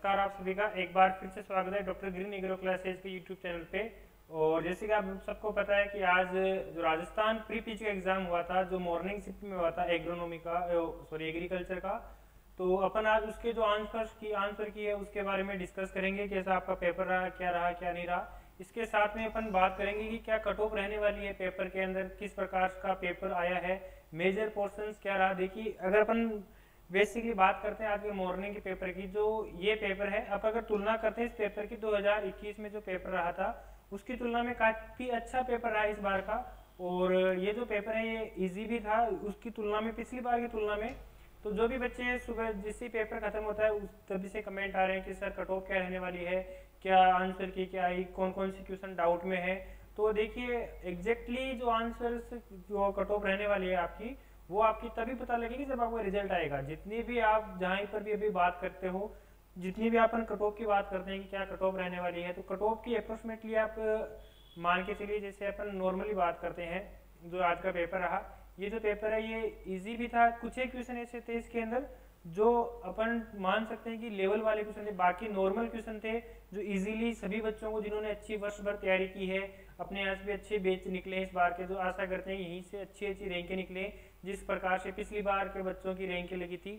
नमस्कार आप सभी का एक बार फिर से स्वागत है डॉक्टर ग्रीन एग्रो क्लासेज के यूट्यूब चैनल पे। और जैसे कि आप सबको पता है कि आज जो राजस्थान प्री पीजी का एग्जाम हुआ था, जो मॉर्निंग शिफ्ट में हुआ था एग्रोनॉमी का, सॉरी एग्रीकल्चर का, तो अपन आज उसके जो आंसर की है उसके बारे में डिस्कस करेंगे। कैसा आपका पेपर रहा, क्या नहीं रहा। इसके साथ में अपन बात करेंगे कि क्या कट ऑफ रहने वाली है पेपर के अंदर, किस प्रकार का पेपर आया है, मेजर पोर्शंस क्या रहा। देखिए अगर अपन बेसिकली बात करते हैं आज के मॉर्निंग के पेपर की, जो ये पेपर है, अब अगर तुलना करते हैं इस पेपर की 2021 में जो पेपर रहा था उसकी तुलना में काफी अच्छा पेपर रहा इस बार का। और ये जो पेपर है ये इजी भी था उसकी तुलना में, पिछली बार की तुलना में। तो जो भी बच्चे सुबह जिससे पेपर खत्म होता है उस तभी से कमेंट आ रहे हैं कि सर कट ऑफ क्या रहने वाली है, क्या आंसर की क्या आई, कौन कौन सी क्वेश्चन डाउट में है। तो देखिए एग्जैक्टली जो आंसर जो कट ऑफ रहने वाली है आपकी, वो आपकी तभी पता लगेगी जब आपको रिजल्ट आएगा। जितनी भी आप जहाँ पर भी अभी बात करते हो, जितनी भी अपन कट ऑफ की बात करते हैं कि क्या कट ऑफ रहने वाली है, तो कट ऑफ की अप्रोक्सीमेटली आप मान के चलिए, जैसे अपन नॉर्मली बात करते हैं जो आज का पेपर रहा, ये जो पेपर है ये इजी भी था। कुछ एक क्वेश्चन ऐसे थे इसके अंदर जो अपन मान सकते हैं कि लेवल वाले क्वेश्चन थे, बाकी नॉर्मल क्वेश्चन थे जो इजीली सभी बच्चों को जिन्होंने अच्छी वर्ष भर तैयारी की है, अपने यहाँ से भी अच्छे बेच निकले इस बार के, जो आशा करते हैं यहीं से अच्छी अच्छी रैंकें निकले जिस प्रकार से पिछली बार के बच्चों की रैंकें लगी थी।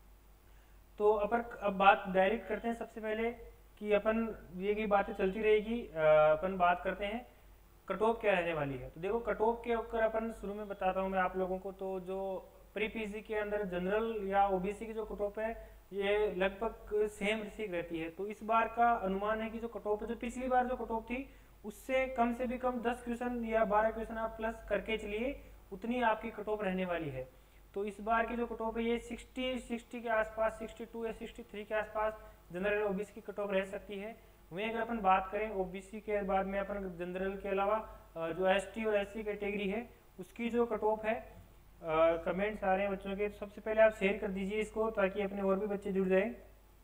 तो अपन अब बात डायरेक्ट करते हैं सबसे पहले कि अपन ये की बातें चलती रहेगी, अपन बात करते हैं कट ऑफ क्या रहने वाली है। तो देखो कट ऑफ के ऊपर अपन शुरू में बताता हूँ मैं आप लोगों को। तो जो प्री पीजी के अंदर जनरल या ओबीसी की जो कट ऑफ है ये लगभग सेम सी रहती है। तो इस बार का अनुमान है कि जो कट ऑफ है, जो पिछली बार जो कट ऑफ थी उससे कम से भी कम 10 क्वेश्चन या 12 क्वेश्चन आप प्लस करके चलिए, उतनी आपकी कट ऑफ रहने वाली है। तो इस बार की जो कट ऑफ है ये 60 के आसपास, 62 या 63 के आसपास जनरल ओबीसी की कट ऑफ रह सकती है। वहीं अगर अपन बात करें ओबीसी के बाद में अपन जनरल के अलावा जो एसटी और एससी कैटेगरी है उसकी जो कट ऑफ है, कमेंट्स आ रहे हैं बच्चों के, तो सबसे पहले आप शेयर कर दीजिए इसको ताकि अपने और भी बच्चे जुड़ जाएं।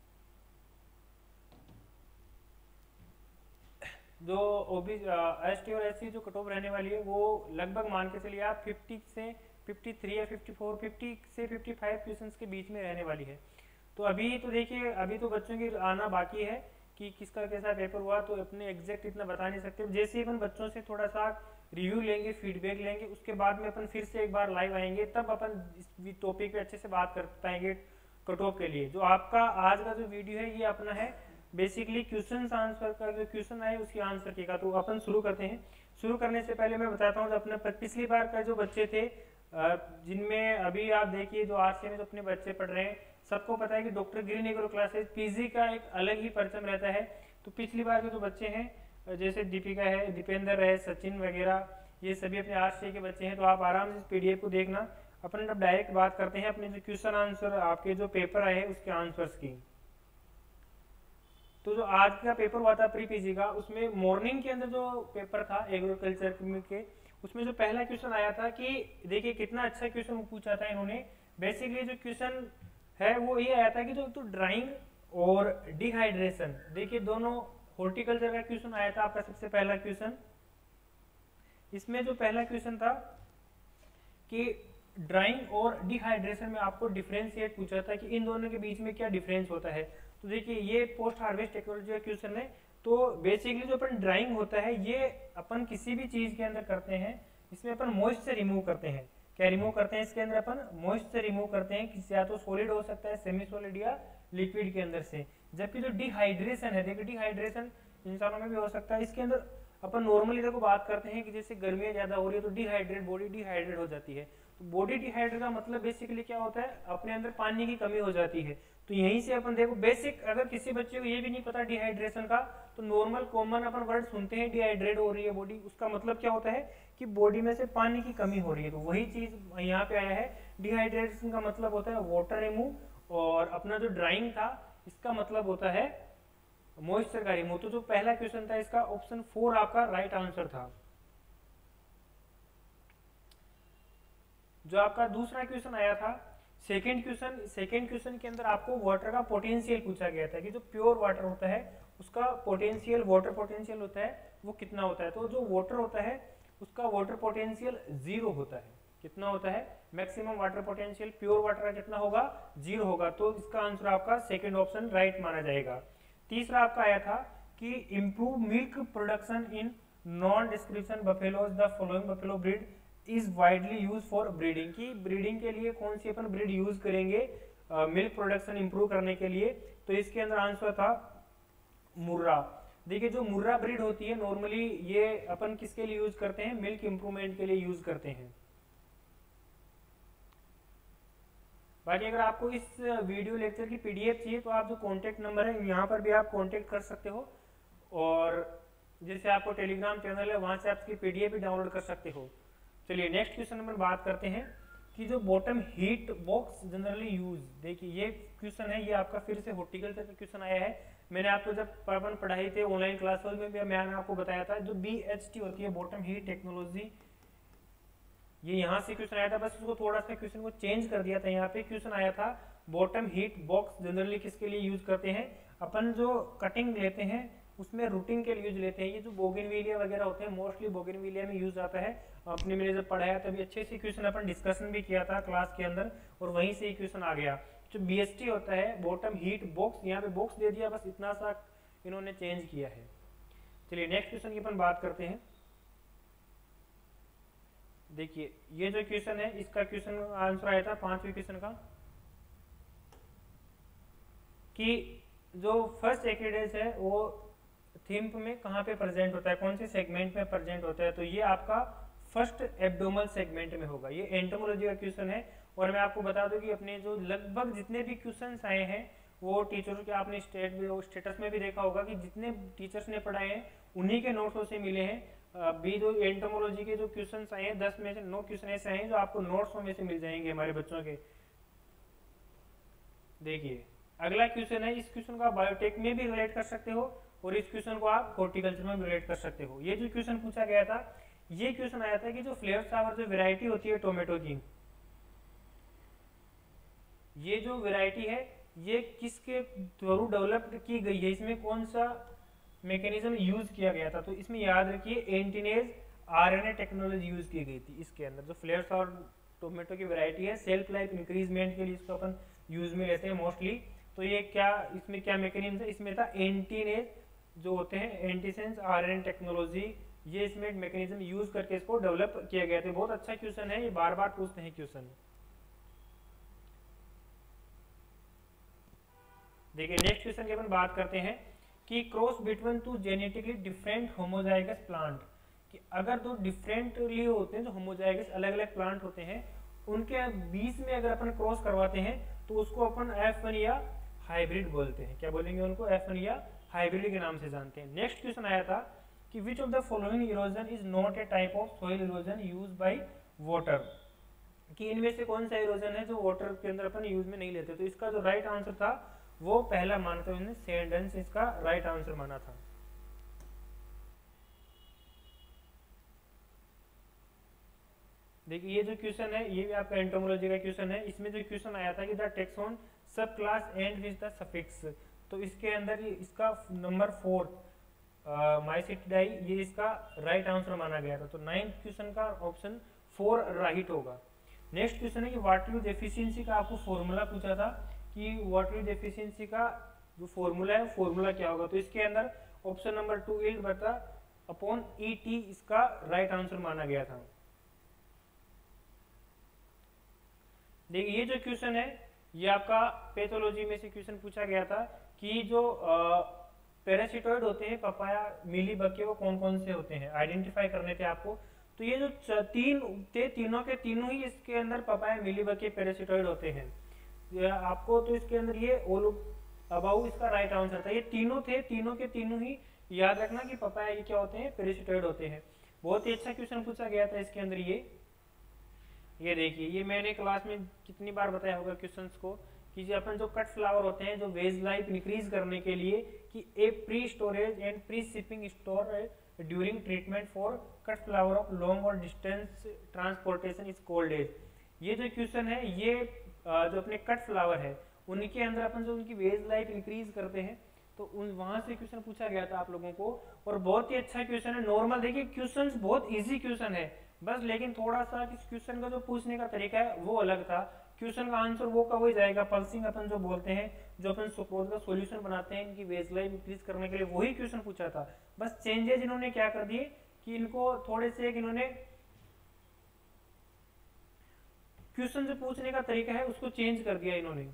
जो एसटी और एससी जो कट ऑफ रहने वाली है वो लगभग मान के चलिए आप 50 से 53 या 54, 50 से 55 क्वेश्चंस के बीच में रहने वाली है। तो अभी तो देखिए अभी तो बच्चों की आना बाकी है कि किसका कैसा पेपर हुआ, तो अपने एग्जैक्ट इतना बता नहीं सकते। जैसे ही अपन बच्चों से थोड़ा सा रिव्यू लेंगे, फीडबैक लेंगे, उसके बाद में अपन फिर से एक बार लाइव आएंगे, तब अपन इस टॉपिक पे अच्छे से बात कर पाएंगे कट ऑफ के लिए। जो आपका आज का जो वीडियो है ये अपना है बेसिकली क्वेश्चन आंसर का, जो क्वेश्चन आए उसकी आंसर की का। तो अपन शुरू करते हैं। शुरू करने से पहले मैं बताता हूँ अपने पिछली बार का जो बच्चे थे, जिनमें अभी आप देखिए जो आरसीए में जो अपने बच्चे पढ़ रहे हैं, सबको पता है कि Doctor green Agro Classes PG का एक अलग ही परचम रहता है। तो पिछली बार के जो बच्चे हैं जैसे दीपिका है, दीपेंद्र है, सचिन वगैरह, ये सभी अपने आरसीए के बच्चे हैं। तो आप आराम से पीडीएफ को देखना। अपन अब डायरेक्ट बात करते हैं अपने जो क्वेश्चन आंसर आपके जो पेपर आए हैं उसके आंसर्स की। तो जो आज का पेपर हुआ था प्री पीजी का, उसमें मॉर्निंग के अंदर जो पेपर था एग्रीकल्चर के, उसमें जो पहला क्वेश्चन आया था कि देखिए कितना अच्छा क्वेश्चन पूछा था इन्होंने। बेसिकली जो क्वेश्चन है वो ये आया था कि जो तो ड्राइंग और डिहाइड्रेशन, देखिए दोनों हॉर्टिकल्चर का क्वेश्चन आया था आपका सबसे पहला क्वेश्चन। इसमें जो पहला क्वेश्चन था कि ड्राइंग और डिहाइड्रेशन में आपको डिफरेंशिएट पूछा था कि इन दोनों के बीच में क्या डिफरेंस होता है। तो देखिए ये पोस्ट हार्वेस्ट टेक्नोलॉजी का क्वेश्चन है। तो बेसिकली जो अपन ड्राइंग होता है ये अपन किसी भी चीज के अंदर करते हैं, इसमें अपन मॉइस्चर रिमूव करते हैं। क्या रिमूव करते हैं इसके अंदर? अपन मॉइस्चर रिमूव करते हैं, किसी या तो सॉलिड हो सकता है, सेमी सॉलिड या लिक्विड के अंदर से। जबकि जो डिहाइड्रेशन है, देखिए डिहाइड्रेशन इंसानों में भी हो सकता है। इसके अंदर अपन नॉर्मली देखो बात करते हैं कि जैसे गर्मियां ज्यादा हो रही है तो डिहाइड्रेट, बॉडी डिहाइड्रेट हो जाती है। तो बॉडी डिहाइड्रेट का मतलब बेसिकली क्या होता है, अपने अंदर पानी की कमी हो जाती है। तो यहीं से अपन देखो बेसिक, अगर किसी बच्चे को ये भी नहीं पता डिहाइड्रेशन का, तो नॉर्मल कॉमन अपन वर्ड सुनते हैं डिहाइड्रेट हो रही है बॉडी, उसका मतलब क्या होता है कि बॉडी में से पानी की कमी हो रही है। तो वही चीज यहाँ पे आया है। डिहाइड्रेशन का मतलब होता है वाटर रिमूव, और अपना जो ड्राइंग था इसका मतलब होता है मॉइस्चर का रिमूव। तो जो पहला क्वेश्चन था इसका ऑप्शन 4 आपका राइट आंसर था। जो आपका दूसरा क्वेश्चन आया था सेकेंड क्वेश्चन के अंदर आपको वाटर का पोटेंशियल पूछा गया था कि जो प्योर वाटर होता है उसका पोटेंशियल, वाटर पोटेंशियल होता है वो कितना होता है। तो जो वाटर होता है उसका वाटर पोटेंशियल 0 होता है। कितना होता है, maximum water potential pure water का कितना होगा, 0 होगा। तो इसका आंसर आपका सेकंड ऑप्शन राइट माना जाएगा। तीसरा आपका आया था कि improve milk production in non description buffaloes, the following buffalo breed is widely use for breeding, की ब्रीडिंग के लिए कौन सी अपन ब्रीड यूज करेंगे मिल्क प्रोडक्शन इंप्रूव करने के लिए। तो इसके अंदर आंसर था मुर्रा। देखिए जो मुर्रा ब्रीड होती है नॉर्मली ये अपन किसके लिए यूज करते हैं, मिल्क इंप्रूवमेंट के लिए यूज करते हैं। बाकी अगर आपको इस वीडियो लेक्चर की पीडीएफ चाहिए तो आप जो कॉन्टेक्ट नंबर है यहाँ पर भी आप कॉन्टेक्ट कर सकते हो, और जैसे आपको टेलीग्राम चैनल है वहां से आप इसकी पीडीएफ भी डाउनलोड कर सकते हो। चलिए नेक्स्ट क्वेश्चन नंबर बात करते हैं कि जो bottom heat box generally use, देखिए ये क्वेश्चन है, ये आपका फिर से हॉर्टिकल्चर का क्वेश्चन आया है। मैंने आपको जब अपन पढ़ाई थे ऑनलाइन क्लासेस में भी मैंने आपको बताया था जो BHT होती है बॉटम हीट टेक्नोलॉजी, ये यहाँ से क्वेश्चन आया था, बस उसको थोड़ा सा क्वेश्चन को चेंज कर दिया था। यहाँ पे क्वेश्चन आया था बॉटम हीट बॉक्स जनरली किसके लिए यूज करते हैं, अपन जो कटिंग लेते हैं उसमें रूटिंग के लिए यूज लेते हैं। ये जो बोगेनविलिया वगैरह होते हैं मोस्टली बोगेनविलिया में यूज आता है। आपने मैंने जब पढ़ाया तभी अच्छे से क्वेश्चन अपन डिस्कशन भी किया था क्लास के अंदर, और वहीं से ही क्वेश्चन आ गया। जो BHT होता है बॉटम हीट बॉक्स, यहाँ पे बॉक्स दे दिया, बस इतना सा इन्होंने चेंज किया है। चलिए नेक्स्ट क्वेश्चन की अपन बात करते हैं। देखिए ये जो क्वेश्चन है इसका क्वेश्चन आंसर आया था 5वें क्वेश्चन का, कि जो फर्स्ट एक्रीडेज है वो थिम्प में कहाँ पे प्रेजेंट होता है, कौन से सेगमेंट में प्रेजेंट होता है। तो ये आपका फर्स्ट एब्डोमल सेगमेंट में होगा। ये एंटोमोलॉजी का क्वेश्चन है, और मैं आपको बता दूं कि अपने जो लगभग जितने भी क्वेश्चंस आए हैं वो टीचरों के आपने स्टेटस में भी देखा होगा कि जितने टीचर्स ने पढ़ाए हैं उन्हीं के नोट्सों से मिले हैं। अभी जो एंटोमोलॉजी के जो क्वेश्चंस आए हैं 10 में से 9 क्वेश्चन ऐसे आए हैं जो आपको नोट्सों में से मिल जाएंगे हमारे बच्चों के। देखिए अगला क्वेश्चन है, इस क्वेश्चन को आप बायोटेक में भी रिलेट कर सकते हो और इस क्वेश्चन को आप हॉर्टिकल्चर में भी रिलेट कर सकते हो। ये जो क्वेश्चन पूछा गया था, ये क्वेश्चन आया था कि जो फ्लेवर सावर जो वैरायटी होती है टोमेटो की, ये जो वैरायटी है ये किसके थ्रू डेवलप की गई है, इसमें कौन सा मैकेनिज्म यूज किया गया था। तो इसमें याद रखिए एंटीनेज RNA टेक्नोलॉजी यूज की गई थी इसके अंदर। जो फ्लेवर सावर टोमेटो की वैरायटी है सेल्फ लाइफ इंक्रीजमेंट के लिए इसको अपन यूज में लेते हैं मोस्टली। तो ये क्या, इसमें क्या मैकेनिज्म है, इसमें था एंटीनेज जो होते हैं एंटीसेंस RNA टेक्नोलॉजी, ये इसमें मैकेनिज्म यूज करके इसको डेवलप किया गया था। बहुत अच्छा क्वेश्चन है, ये बार बार पूछते हैं क्वेश्चन। देखिए नेक्स्ट क्वेश्चन की अपन बात करते हैं कि cross between two genetically different homozygous plant, कि अगर दो डिफरेंटली होते हैं जो होमोजाइगस अलग अलग प्लांट होते हैं उनके बीच में अगर अपन क्रॉस करवाते हैं तो उसको अपन F1 या हाइब्रिड बोलते हैं। क्या बोलेंगे उनको, F1 या हाइब्रिड के नाम से जानते हैं। नेक्स्ट क्वेश्चन आया था कि which of the following erosion is not a type of soil erosion use by water, कि इनमें से कौन सा इरोजन है जो वाटर के अंदर अपन यूज में नहीं लेते। तो इसका जो राइट आंसर था वो पहला मानते हुए सैंड इसका राइट आंसर माना था। देखिए ये जो क्वेश्चन है ये भी आपका एंटोमोलॉजी का क्वेश्चन है। इसमें जो क्वेश्चन आया था कि the taxon sub class end with the suffix, तो इसके अंदर इसका नंबर 4 माइसिटिडाई ये इसका राइट आंसर माना गया था। तो 9th क्वेश्चन का ऑप्शन 4 राइट होगा। नेक्स्ट क्वेश्चन है कि वाटर यूज एफिशिएंसी का आपको फॉर्मूला पूछा था कि वाटर यूज एफिशिएंसी का जो फॉर्मूला है फॉर्मूला क्या होगा। तो इसके अंदर ऑप्शन नंबर 2 इल्ड बटा अपॉन ET इसका राइट आंसर माना गया था। देखिए ये जो क्वेश्चन है ये आपका पैथोलॉजी में से क्वेश्चन पूछा गया था कि जो पैरासिटोइड होते हैं पपाया मिली बग के वो कौन कौन से होते हैं, आइडेंटिफाई करने थे आपको। तो ये जो तीन थे तीनों के तीनों ही इसके अंदर पपाया मिली बग के पैरासिटोइड होते हैं आपको। तो इसके अंदर ये ऑल अबाउ इसका राइट आंसर था। ये तीनों थे, तीनों के तीनों ही याद रखना कि पपाया ये क्या होते हैं, पैरासिटोइड होते हैं। बहुत ही अच्छा क्वेश्चन पूछा गया था इसके अंदर। ये देखिए ये मैंने क्लास में कितनी बार बताया होगा क्वेश्चंस को कि जो अपन जो कट फ्लावर होते हैं जो वेज लाइफ इंक्रीज करने के लिए कि a pre storage and pre shipping store during treatment for cut flower of long और distance transportation is called as. ये जो क्वेश्चन है ये जो अपने कट फ्लावर है उनके अंदर अपन जो उनकी वेज लाइफ इंक्रीज करते हैं तो वहां से क्वेश्चन पूछा गया था आप लोगों को। और बहुत ही अच्छा क्वेश्चन है, नॉर्मल। देखिए क्वेश्चंस बहुत इजी क्वेश्चन है, बस। लेकिन थोड़ा सा इस क्वेश्चन का जो पूछने का तरीका है वो अलग था। क्वेश्चन का आंसर वो का वही जाएगा, पल्सिंग अपन जो बोलते हैं, जो अपन सुक्रोज का सॉल्यूशन बनाते हैं इनकी वेज लाइफ इंक्रीज करने के लिए, वही क्वेश्चन पूछा था। बस चेंजेस इन्होंने क्या कर दिए कि इनको थोड़े से इन्होंने क्वेश्चन जो पूछने का तरीका है उसको चेंज कर दिया इन्होंने।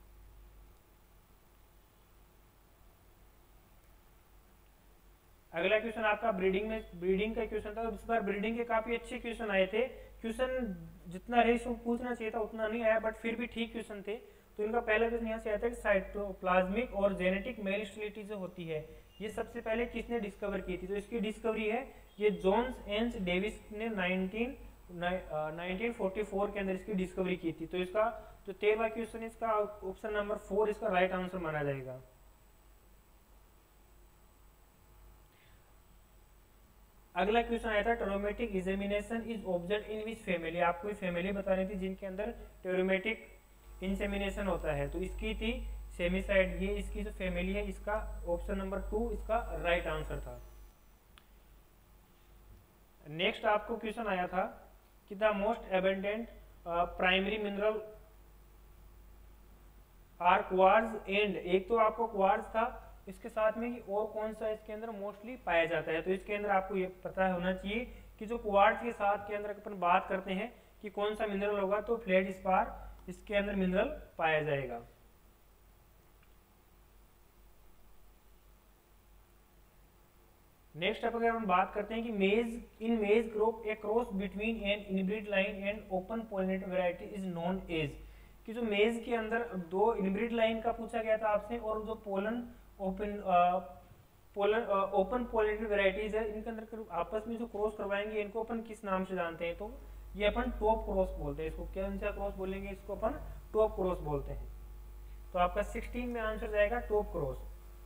अगला क्वेश्चन आपका ब्रीडिंग का क्वेश्चन था। इस बार ब्रीडिंग के काफी अच्छे क्वेश्चन आए थे। क्वेश्चन जितना रेशो पूछना चाहिए था उतना नहीं आया, बट फिर भी ठीक क्वेश्चन थे। तो इनका पहला क्वेश्चन यहाँ से आया था कि साइटोप्लाज्मिक और जेनेटिक मेल स्टेरिलिटी जो होती है ये सबसे पहले किसने डिस्कवर की थी? तो इसकी डिस्कवरी है ये जोन्स एंस डेविस ने 1944 के अंदर इसकी डिस्कवरी की थी। तो इसका जो 13वां क्वेश्चन है इसका ऑप्शन नंबर 4 इसका राइट आंसर माना जाएगा। अगला क्वेश्चन आया था traumatic insemination is observed in which family. आपको फैमिली बतानी थी जिनके अंदर टेरोमेटिक इंसेमिनेशन होता है। तो इसकी थी सेमिसाइड, ये इसकी जो फैमिली है, इसका ऑप्शन नंबर 2 इसका राइट आंसर था। नेक्स्ट आपको क्वेश्चन आया था कि the most abundant primary mineral are quartz and, एक तो आपको क्वार्ट्ज था, इसके साथ में और कौन सा इसके अंदर मोस्टली पाया जाता है? तो इसके अंदर आपको ये पता होना चाहिए कि जो क्वार्ट्ज के साथ के अंदर अपन बात करते हैं कि कौन सा मिनरल होगा, तो फ्लेडस्पार इसके अंदर मिनरल पाया जाएगा। नेक्स्ट अगर हम बात करते हैं कि maize group a cross between an inbred line and open pollinated variety is known as, कि जो मेज के अंदर दो इनब्रीड लाइन का पूछा गया था आपसे और जो ओपन पॉलिनेटेड वैरायटीज है इनके अंदर आपस में जो क्रॉस करवाएंगे इनको अपन किस नाम से जानते हैं? तो ये अपन टॉप क्रॉस बोलते हैं। इसको कौन सा क्रॉस बोलेंगे? इसको अपन टॉप क्रॉस बोलते हैं। तो आपका 16 में आंसर जाएगा टॉप क्रॉस।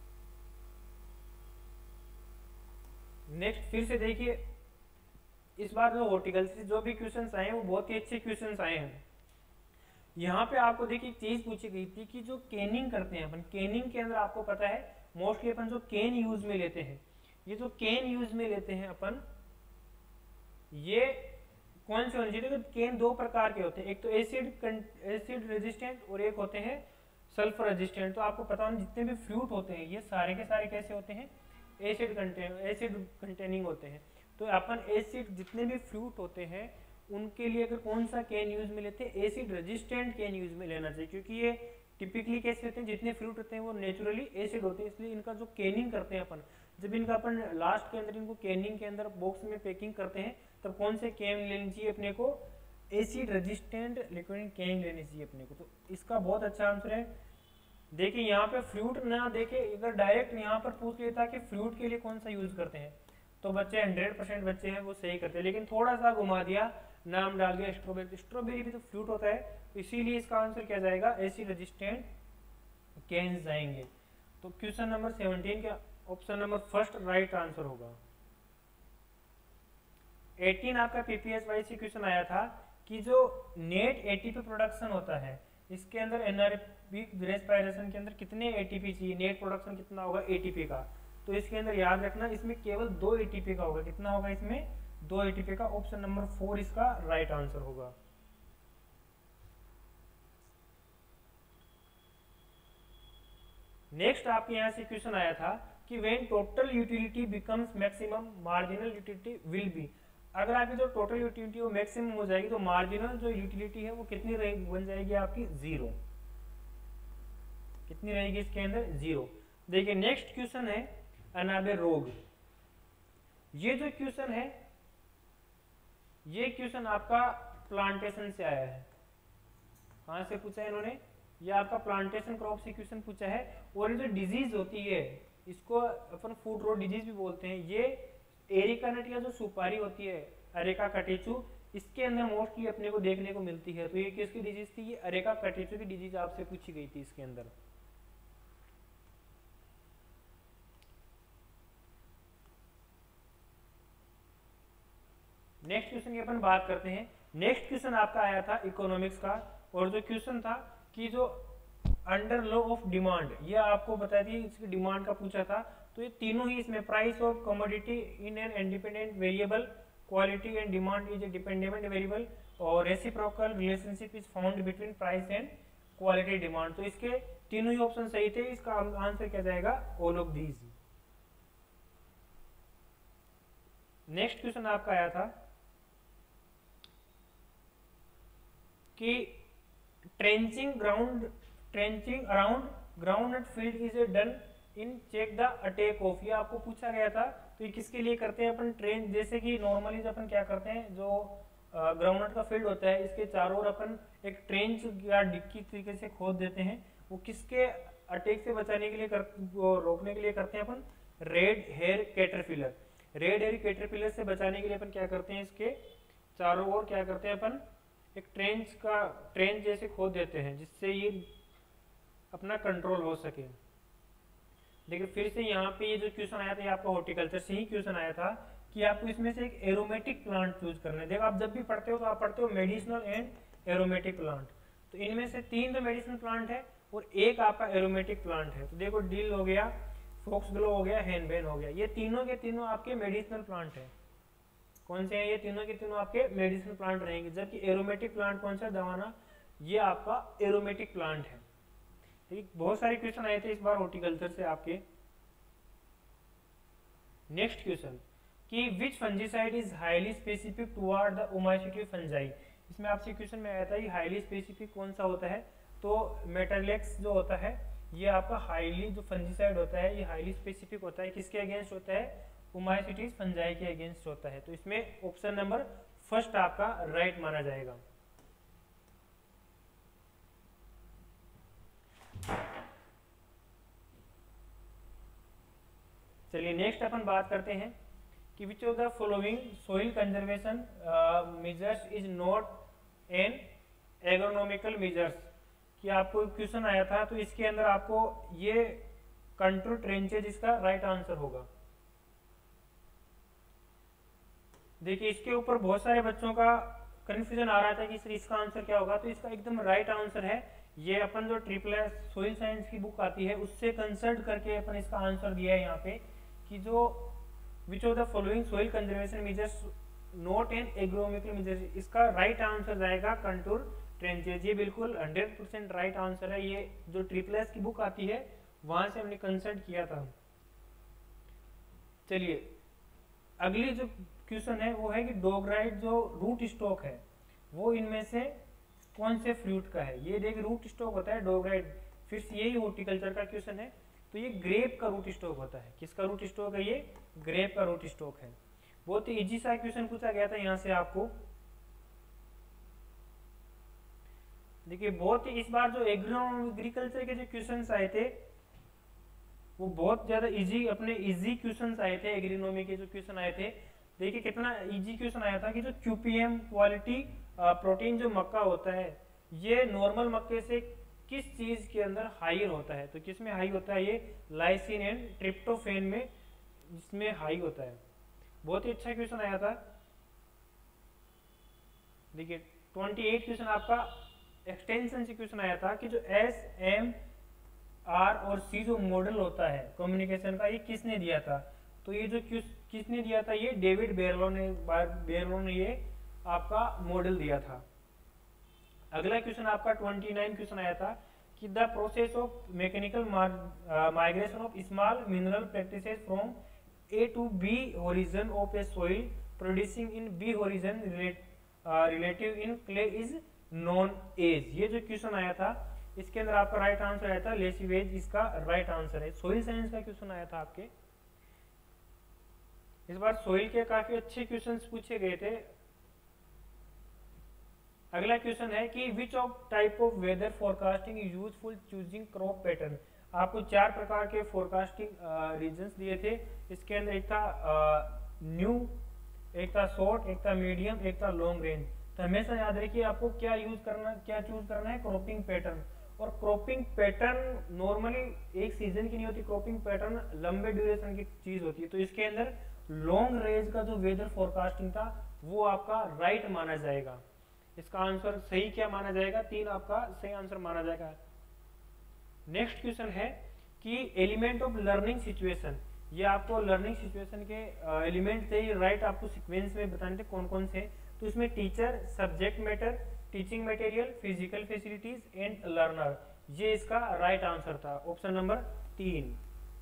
नेक्स्ट फिर से देखिए, इस बार जो हॉर्टिकल्चर जो भी क्वेश्चंस आए हैं वो बहुत ही अच्छे क्वेश्चंस आए हैं। यहाँ पे आपको देखिए एक चीज पूछी गई थी कि जो केनिंग करते हैं अपन, केनिंग के अंदर आपको पता है मोस्टली अपन जो केन यूज में लेते हैं, ये जो केन यूज में लेते हैं अपन, ये कौन से होने चाहिए? तो केन दो प्रकार के होते हैं, एक तो एसिड रेजिस्टेंट और एक होते हैं सल्फर रेजिस्टेंट। तो आपको पता होना जितने भी फ्रूट होते हैं ये सारे के सारे कैसे होते हैं? एसिड कंटेनिंग होते हैं। तो अपन एसिड जितने भी फ्रूट होते हैं उनके लिए अगर कौन सा कैन यूज में लेते हैं? एसिड रेजिस्टेंट कैन यूज में लेना चाहिए, क्योंकि ये टिपिकली कैसे होते हैं, जितने फ्रूट होते हैं वो नेचुरली एसिड होते हैं, इसलिए इनका जो कैनिंग करते हैं अपन, जब इनका अपन लास्ट के अंदर इनको कैनिंग के अंदर बॉक्स में पैकिंग करते हैं तब कौन से कैन लेनी चाहिए अपने को? एसिड रेजिस्टेंट लिक्विड कैन लेनी चाहिए अपने को। तो इसका बहुत अच्छा आंसर है। देखिए यहाँ पे फ्रूट ना देखे, अगर डायरेक्ट यहाँ पर पूछ लेता कि फ्रूट के लिए कौन सा यूज करते हैं तो बच्चे 100% बच्चे हैं वो सही करते हैं, लेकिन थोड़ा सा घुमा दिया, नाम डाल दिया स्ट्रॉबेरी। स्ट्रॉबेरी भी तो फ्रूट होता है, तो इसीलिए इसका आंसर क्या जाएगा? एसिड रेजिस्टेंट कैन्स जाएंगे। तो क्वेश्चन नंबर 17 का option number first right answer होगा। 18 आपका पीपीएसवाई से क्वेश्चन आया था कि जो नेट एटीपी प्रोडक्शन होता है इसके अंदर एनारोबिक रेस्पिरेशन के अंदर कितने एटीपी चाहिए? नेट प्रोडक्शन कितना होगा एटीपी का? तो इसके अंदर याद रखना इसमें केवल 2 एटीपी का होगा। कितना होगा इसमें? 2 एटीपी का। ऑप्शन नंबर 4 इसका राइट आंसर होगा। नेक्स्ट आपके यहाँ से क्वेश्चन आया था कि when total utility becomes maximum marginal utility will be. अगर आपकी जो टोटल यूटिलिटी वो मैक्सिमम हो जाएगी तो मार्जिनल जो यूटिलिटी है वो कितनी बन जाएगी आपकी? 0। कितनी रहेगी इसके अंदर? 0। देखिए नेक्स्ट क्वेश्चन है अनाबे रोग। ये जो क्वेश्चन है ये क्वेश्चन आपका प्लांटेशन से आया है। कहां से पूछा है इन्होंने? ये आपका प्लांटेशन क्रॉप से क्वेश्चन पूछा है। और ये जो डिजीज होती है इसको अपन फूड रोड डिजीज भी बोलते हैं। ये एरिका नट या जो सुपारी होती है अरेका कटेचू, इसके अंदर मोस्टली अपने को देखने को मिलती है। तो ये किसकी डिजीज थी? ये अरेका कटेचू की डिजीज आपसे पूछी गई थी इसके अंदर। नेक्स्ट क्वेश्चन की अपन बात करते हैं। नेक्स्ट क्वेश्चन आपका आया था इकोनॉमिक्स का, और जो क्वेश्चन था कि जो अंडर लॉ ऑफ डिमांड, ये आपको बता दी इसकी डिमांड का पूछा था। तो ये तीनों ही इसमें price of commodity in an independent variable, quality and demand is a dependent variable और reciprocal relationship is found between price and quality demand. तो इसके तीनों ही ऑप्शन सही थे, इसका आंसर क्या जाएगा, all of these. Next question आपका आया था कि trenching around ground field is done in check the attack of, ये आपको पूछा गया था। तो ये किसके लिए करते हैं अपन, ट्रेन, जैसे कि नॉर्मली अपन क्या करते हैं, जो ग्राउंड का फील्ड होता है इसके चारों ओर अपन एक ट्रेंच या डिक्की तरीके से खोद देते हैं। वो किसके अटैक से बचाने के लिए रोकने के लिए करते हैं अपन, red hair caterpillar. Red hair caterpillar से बचाने के लिए अपन क्या करते हैं, इसके चारों ओर क्या करते हैं अपन, एक ट्रेंच जैसे खोद देते हैं जिससे ये अपना कंट्रोल हो सके। देखिए फिर से यहाँ पे ये जो क्वेश्चन आया था, ये आपका हॉर्टिकल्चर से ही क्वेश्चन आया था कि आपको इसमें से एक एरोमेटिक प्लांट चूज करना है। देखो आप जब भी पढ़ते हो तो आप पढ़ते हो मेडिसिनल एंड एरोमेटिक प्लांट, तो इनमें से 3 तो मेडिसिनल प्लांट है और एक आपका एरोमेटिक प्लांट है। तो देखो डिल हो गया, फोक्सग्लो हो गया, हैनबेन हो गया, ये तीनों के तीनों आपके मेडिसिनल प्लांट है। कौन से हैं, ये तीनों के तीनों आपके मेडिसिनल प्लांट रहेंगे। जबकि एरोमेटिक प्लांट कौन सा, दवाना, ये आपका एरोमेटिक प्लांट है। ठीक, बहुत सारे क्वेश्चन आए थे इस बार हॉर्टिकल्चर से आपके। नेक्स्ट क्वेश्चन कि which fungicide is highly specific toward the oomycete fungi, इसमें आपसे क्वेश्चन में आया था ये हाईली स्पेसिफिक कौन सा होता है। तो मेटालेक्स जो होता है ये आपका हाईली, जो फंजीसाइड होता है ये हाईली स्पेसिफिक होता है, किसके अगेंस्ट होता है, ओमाइसीटीज फंजाई के अगेंस्ट होता है। तो इसमें ऑप्शन नंबर फर्स्ट आपका राइट माना जाएगा। चलिए नेक्स्ट अपन बात करते हैं कि which of the following soil conservation measures is not an agronomical measures, कि आपको क्वेश्चन आया था। तो इसके अंदर आपको ये कंट्रोल ट्रेंचेज इसका राइट आंसर होगा। देखिए इसके ऊपर बहुत सारे बच्चों का कंफ्यूजन आ रहा था कि सर इसका आंसर क्या होगा, तो इसका एकदम राइट आंसर है। ये अपन जो ट्रिपल सोइल साइंस की बुक आती है उससे कंसल्ट करके अपन इसका आंसर दिया है यहाँ पे कि जो which of the following soil conservation measures not an agronomical measures, इसका राइट आंसर जाएगा कंटूर ट्रेंचेज। ये बिल्कुल 100% राइट आंसर है। ये जो ट्रिपल की बुक आती है वहां से हमने कंसल्ट किया था। चलिए अगली जो क्वेश्चन है वो है कि डोगराइट जो रूट स्टॉक है वो इनमें से कौन से फ्रूट का है। ये देखिए रूट स्टॉक होता है डोगराइट, फिर से यही हॉर्टिकल्चर का क्वेश्चन है। तो ये ग्रेप का रूट स्टॉक होता है। किसका रूट स्टॉक है, ये ग्रेप का रूट स्टॉक है। बहुत ही इजी सा क्वेश्चन पूछा गया था यहाँ से आपको। देखिए बहुत ही इस बार जो एग्रीकल्चर के जो क्वेश्चंस आए थे वो बहुत ज्यादा इजी, अपने इजी क्वेश्चंस आए थे। एग्रीनोमी के जो क्वेश्चन आए थे, देखिए कितना इजी क्वेश्चन आया था कि जो क्यूपीएम क्वालिटी प्रोटीन जो मक्का होता है ये नॉर्मल मक्के से किस चीज के अंदर हाई होता है। तो किस में हाई होता है, ये लाइसिन एंड ट्रिप्टोफेन में, जिसमें हाई होता है। बहुत ही अच्छा क्वेश्चन आया था। देखिए 28 क्वेश्चन आपका एक्सटेंशन से क्वेश्चन आया था कि जो एस एम आर और सी जो मॉडल होता है कम्युनिकेशन का, ये किसने दिया था। तो ये जो किसने दिया था, ये डेविड बेरलो ने ये आपका मॉडल दिया था। अगला क्वेश्चन आपका 29 क्वेश्चन आया था कि the process of mechanical migration of small mineral practices from A to B horizon of a soil producing in B horizon relative in clay is known as. ये जो क्वेश्चन आया था इसके अंदर आपका राइट आंसर आया था लेसिवेज, इसका राइट आंसर है। सोइल साइंस का क्वेश्चन आया था आपके। इस बार सोइल के काफी अच्छे क्वेश्चंस पूछे गए थे। अगला क्वेश्चन है कि which of type of weather forecasting is useful choosing crop pattern. आपको 4 प्रकार के फोरकास्टिंग रीजन्स दिए थे। इसके अंदर एक था न्यू, एक था शॉर्ट, एक था मीडियम, एक था लॉन्ग रेंज। तो हमेशा याद रखिए आपको क्या चूज करना है, क्रॉपिंग पैटर्न। और क्रॉपिंग पैटर्न नॉर्मली एक सीजन की नहीं होती, क्रॉपिंग पैटर्न लंबे ड्यूरेशन की चीज होती है। तो इसके अंदर लॉन्ग रेंज का जो वेदर फोरकास्टिंग था वो आपका राइट माना जाएगा। इसका आंसर सही क्या माना जाएगा, 3 आपका सही आंसर माना जाएगा। नेक्स्ट क्वेश्चन है कि एलिमेंट ऑफ लर्निंग सिचुएशन, ये आपको लर्निंग सिचुएशन के एलिमेंट थे, ये राइट आपको सीक्वेंस में बताने थे कौन कौन से। तो इसमें teacher, subject matter, teaching material, physical facilities and learner, ये इसका राइट आंसर था, ऑप्शन नंबर 3।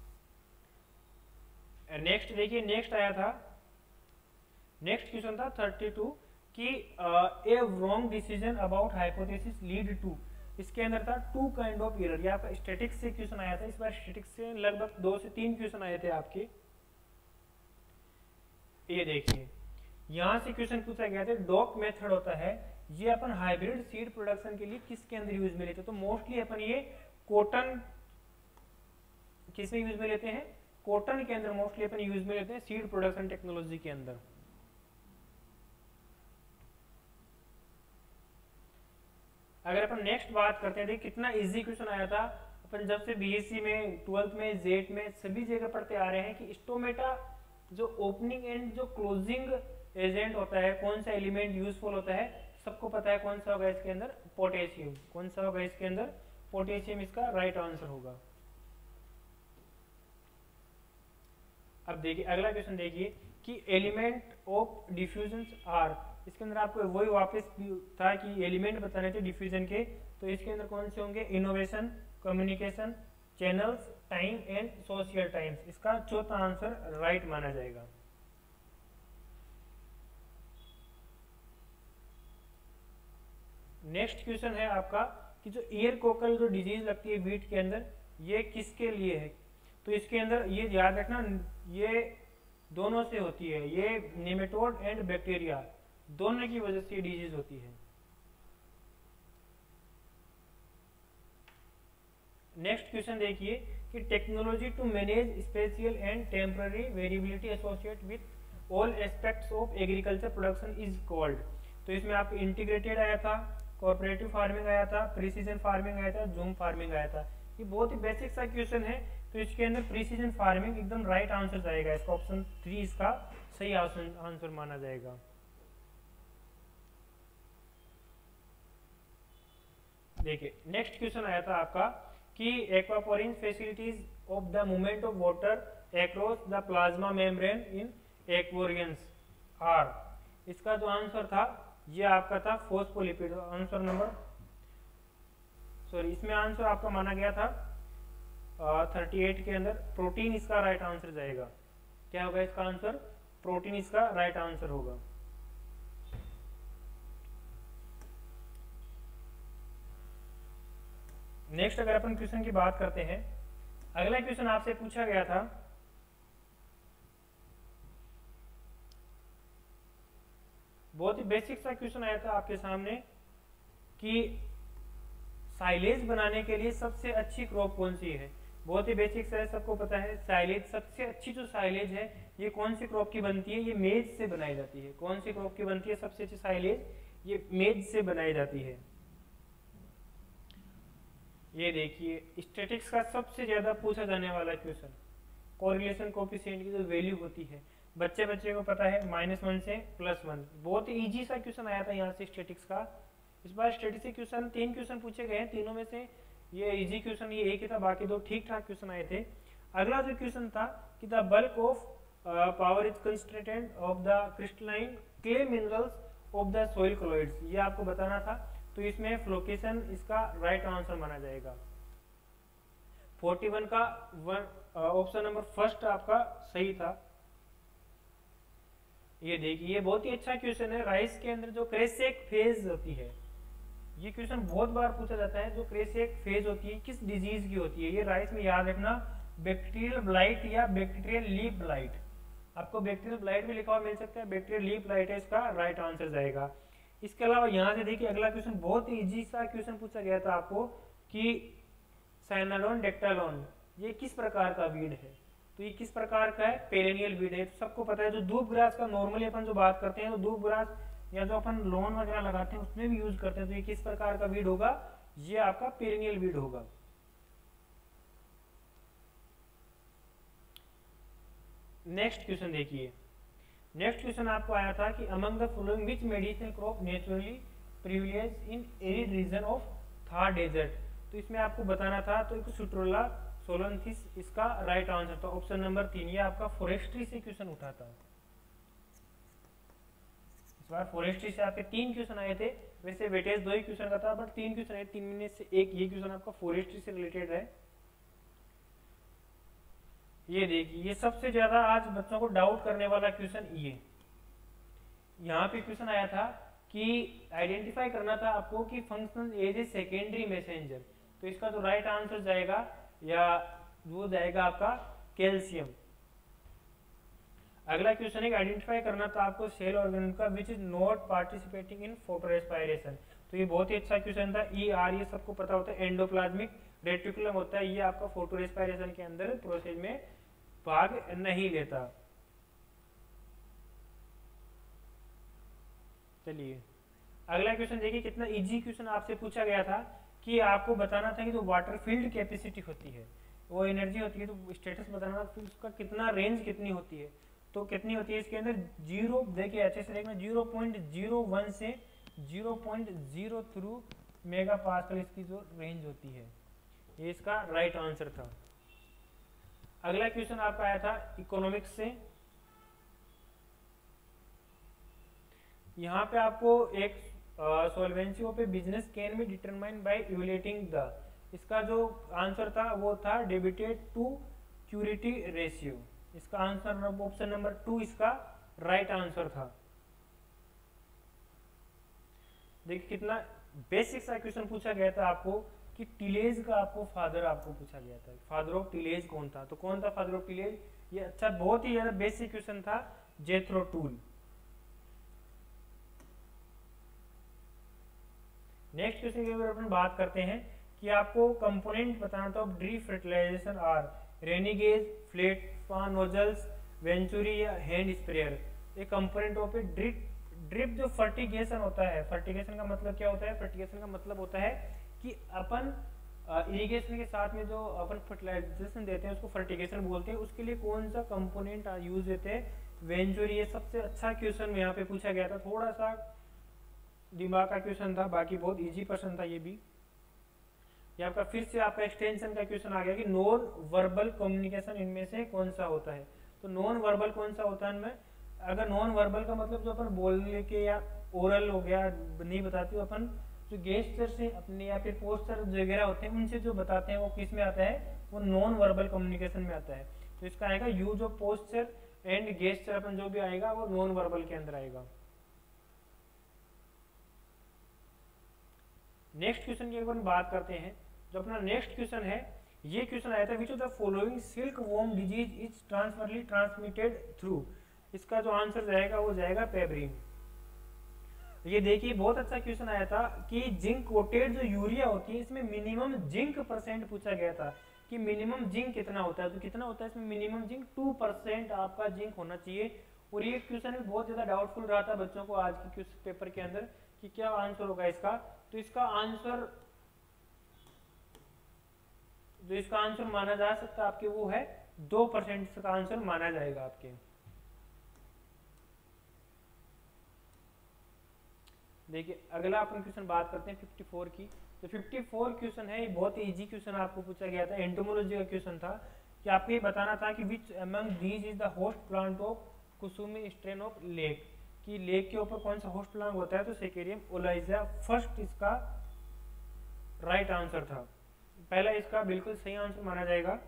नेक्स्ट देखिए, नेक्स्ट आया था, नेक्स्ट क्वेश्चन था 32 कि a wrong decision about hypothesis lead to, इसके अंदर था टू काइंड ऑफ एरर। ये आपका स्टैटिक्स से क्वेश्चन आया था, इस बार स्टैटिक्स से लगभग 2 से 3 क्वेश्चन आए थे आपके। ये देखिए यहां से क्वेश्चन पूछा गया था, डॉक मेथड होता है, ये अपन हाइब्रिड सीड प्रोडक्शन के लिए किसके अंदर यूज में लेते हैं? तो मोस्टली अपन ये कॉटन किस में यूज में लेते हैं? कॉटन के अंदर मोस्टली अपन यूज में लेते हैं, सीड प्रोडक्शन टेक्नोलॉजी के अंदर। अगर अपन नेक्स्ट बात करते हैं, कितना इजी क्वेश्चन आया था। अपन जब से बीएससी में, 12th में, जेट में सभी जगह पढ़ते आ रहे हैं कि स्टोमेटा जो ओपनिंग एंड जो क्लोजिंग एजेंट होता है, कौन सा एलिमेंट यूजफुल होता है, सबको पता है कौन सा होगा इसके अंदर? पोटेशियम। कौन सा होगा इसके अंदर? पोटेशियम इसका राइट आंसर होगा। अब देखिए अगला क्वेश्चन देखिए कि एलिमेंट ऑफ डिफ्यूजन आर, इसके अंदर आपको वही वापस था कि एलिमेंट बताने थे डिफ्यूजन के, तो इसके अंदर कौन से होंगे? Innovation, communication, channels, time and social times, इसका चौथा आंसर राइट माना जाएगा। नेक्स्ट क्वेश्चन है आपका कि जो ईयर कोकल जो डिजीज लगती है वीट के अंदर, ये किसके लिए है? तो इसके अंदर ये याद रखना, ये दोनों से होती है, ये नेमेटोड एंड बैक्टीरिया दोनों की वजह से ये डिजीज होती है। नेक्स्ट क्वेश्चन देखिए कि technology to manage spatial and temporal variability associate with all aspects of agriculture production is called. तो इसमें आप इंटीग्रेटेड आया था, कोऑपरेटिव फार्मिंग आया था, प्रिसीजन फार्मिंग आया था, जूम फार्मिंग आया था। ये बहुत ही बेसिक सा क्वेश्चन है, तो इसके अंदर प्रिसीजन फार्मिंग एकदम राइट आंसर जाएगा, इसका ऑप्शन 3 इसका सही आंसर माना जाएगा। देखिए नेक्स्ट क्वेश्चन आया था आपका कि aquaporin facilities of the movement of water across the plasma membrane in aquarians are, इसका जो आंसर था ये आपका था फॉस्फोलिपिड। आंसर नंबर इसमें आंसर आपका माना गया था 38 के अंदर प्रोटीन इसका राइट आंसर जाएगा। क्या होगा इसका आंसर? प्रोटीन इसका राइट आंसर होगा। नेक्स्ट अगर अपन क्वेश्चन की बात करते हैं, अगला क्वेश्चन आपसे पूछा गया था बहुत ही बेसिक सा क्वेश्चन आया था आपके सामने कि साइलेज बनाने के लिए सबसे अच्छी क्रॉप कौन सी है। बहुत ही बेसिक सा है, सबको पता है साइलेज, सबसे अच्छी जो साइलेज है ये कौन सी क्रॉप की बनती है? ये मेज से बनाई जाती है। कौन सी क्रॉप की बनती है सबसे अच्छी साइलेज? ये मेज से बनाई जाती है। ये देखिए स्टैटिक्स का सबसे ज्यादा पूछा जाने वाला क्वेश्चन, कोरिलेशन कोएफिशिएंट की जो वैल्यू होती है, बच्चे को पता है -1 से +1। बहुत ही इजी सा क्वेश्चन आया था यहाँ से स्टैटिक्स का। इस बार स्टैटिक्स से क्वेश्चन 3 क्वेश्चन पूछे गए हैं, तीनों में से ये इजी क्वेश्चन ये एक ही था, बाकी 2 ठीक ठाक क्वेश्चन आए थे। अगला जो क्वेश्चन था कि the bulk of power is constituent of the crystalline clay minerals of the soil colloids, ये आपको बताना था। तो इसमें फ्लोकेशन इसका राइट आंसर माना जाएगा। 41 का ऑप्शन नंबर फर्स्ट आपका सही था। ये देखिए ये बहुत ही अच्छा क्वेश्चन है, राइस के अंदर जो क्रेसेक फेज होती है, ये क्वेश्चन बहुत बार पूछा जाता है, जो क्रेसेक फेज होती है किस डिजीज की होती है? ये राइस में याद रखना, बैक्टीरियल ब्लाइट या बैक्टीरियल लीफ ब्लाइट। आपको बैक्टीरियल ब्लाइट भी लिखा हुआ मिल सकता है, बैक्टीरियल लीफ ब्लाइट है इसका राइट आंसर जाएगा। इसके अलावा यहाँ से देखिए अगला क्वेश्चन बहुत ही इजी सा क्वेश्चन पूछा गया था आपको कि साइनालोन डेक्टालोन ये किस प्रकार का वीड है? तो ये किस प्रकार का है? पेरेनियल वीड है। तो सबको पता है जो धूप ग्रास का नॉर्मली अपन जो बात करते हैं, तो धूप ग्रास या जो अपन लॉन वगैरह लगाते हैं उसमें भी यूज करते हैं। तो ये किस प्रकार का वीड होगा? ये आपका पेरेनियल वीड होगा। नेक्स्ट क्वेश्चन देखिए, नेक्स्ट क्वेश्चन आपको आया था कि among the following which medicinal crop naturally privilege in arid region of Thar desert. तो इसमें आपको बताना था, तो एक सुट्रोला सोलंथिस इसका राइट आंसर था, ऑप्शन नंबर 3। ये आपका फॉरेस्ट्री से क्वेश्चन उठा था। इस बार फॉरेस्ट्री से आपके 3 क्वेश्चन आए थे, वैसे वेटेज 2 ही क्वेश्चन का था, बट 3 क्वेश्चन आए, 3 में से एक ये क्वेश्चन आपका फॉरेस्ट्री से रिलेटेड है। ये देखिए, ये सबसे ज्यादा आज बच्चों को डाउट करने वाला क्वेश्चन ये यहाँ पे क्वेश्चन आया था कि आइडेंटिफाई करना था आपको कि function as a secondary messenger, तो इसका जो राइट आंसर जाएगा या वो जाएगा आपका कैल्शियम। अगला क्वेश्चन है आइडेंटिफाई करना था आपको सेल ऑर्गेनिज्म का which is not participating in photo respiration, तो ये बहुत ही अच्छा क्वेश्चन था। ये सबको पता होता है, एंडोप्लाज्मिक रेटिकुलम होता है, ये आपका फोटो रेस्पायरेशन के अंदर प्रोसेस में भाग नहीं लेता। चलिए अगला क्वेश्चन देखिए, कितना इजी क्वेश्चन आपसे पूछा गया था कि आपको बताना था कि जो वाटर फील्ड कैपेसिटी होती है वो एनर्जी होती है, तो स्टेटस बताना था उसका कितना रेंज कितनी होती है, तो कितनी होती है इसके अंदर 0, देखिए अच्छे से देखना, 0.01 से 0.03 मेगा पास्कल इसकी जो रेंज होती है, ये इसका राइट आंसर था। अगला क्वेश्चन आपका आया था इकोनॉमिक्स से। यहाँ पे आपको एक solvency of a business can be determined by evaluating the, इसका जो आंसर था वो था डेबिटेड टू क्यूरिटी रेशियो, इसका आंसर ऑप्शन नंबर 2 इसका राइट आंसर था। देखिए कितना बेसिक सा क्वेश्चन पूछा गया था आपको कि टिलेज का आपको फादर आपको पूछा गया था, फादर ऑफ टिलेज कौन था, तो कौन था फादर ऑफ टिलेज, ये अच्छा बहुत ही ज्यादा बेसिक क्वेश्चन था, जेथरो टूल। नेक्स्ट क्वेश्चन के ऊपर अपन बात करते हैं कि आपको कंपोनेंट बताना था drip fertilization are rain gauge, flat fan nozzles, venturi या हैंड स्प्रेयर। ये कंपोनेंट ऑफ ए ड्रिप जो फर्टिगेशन होता है, फर्टिगेशन का मतलब क्या होता है, फर्टिगेशन का मतलब होता है कि अपन इरिगेशन के साथ में जो अपन फर्टिलाइजेशन देते हैं उसको फर्टिगेशन बोलते हैं, उसके लिए कौन सा कंपोनेंट यूज होते हैं, वेंचुरी। ये सबसे अच्छा क्वेश्चन यहाँ पे पूछा गया था, थोड़ा सा दिमाग का क्वेश्चन था, बाकी बहुत इजी क्वेश्चन था ये भी। ये आपका फिर से आपका एक्सटेंशन का क्वेश्चन आ गया कि नॉन वर्बल कम्युनिकेशन इनमें से कौन सा होता है, तो नॉन वर्बल कौन सा होता है इनमें, अगर नॉन वर्बल का मतलब जो अपन बोलने के या ओरल हो गया नहीं बताते हो अपन, जो गेस्चर से अपने या फिर पोस्चर वगैरह होते हैं उनसे जो बताते हैं वो किस में आता है, वो नॉन वर्बल कम्युनिकेशन में आता है। तो इसका आएगा use of posture and gesture, अपन जो भी आएगा वो नॉन वर्बल के अंदर आएगा। नेक्स्ट क्वेश्चन की एक बार बात करते हैं, जो अपना नेक्स्ट क्वेश्चन है, ये क्वेश्चन आया था which of the following silk worm disease is transovarially transmitted through, इसका जो आंसर जाएगा वो जाएगा पेब्रिन। ये देखिए बहुत अच्छा क्वेश्चन आया था कि जिंक कोटेड जो यूरिया होती है इसमें मिनिमम जिंक परसेंट पूछा गया था कि मिनिमम जिंक कितना होता है, तो कितना होता है इसमें मिनिमम जिंक 2% आपका जिंक होना चाहिए। और ये क्वेश्चन भी बहुत ज्यादा डाउटफुल रहा था बच्चों को आज के क्वेश्चन पेपर के अंदर कि क्या आंसर होगा इसका, तो इसका आंसर जो इसका आंसर माना जा सकता है आपके वो है 2% इसका आंसर माना जाएगा आपके। देखिए अगला अपन क्वेश्चन बात करते हैं 54 की, तो 54 क्वेश्चन है, ये बहुत ही इजी क्वेश्चन आपको पूछा गया था, एंटोमोलॉजी का क्वेश्चन था कि आपको ये बताना था कि which among these is the host plant of kusumi strain of lac, कि लेक के ऊपर कौन सा होस्ट प्लांट होता है, तो सेकेरियम ओलाइजा फर्स्ट इसका राइट आंसर था, पहला इसका बिल्कुल सही आंसर माना जाएगा।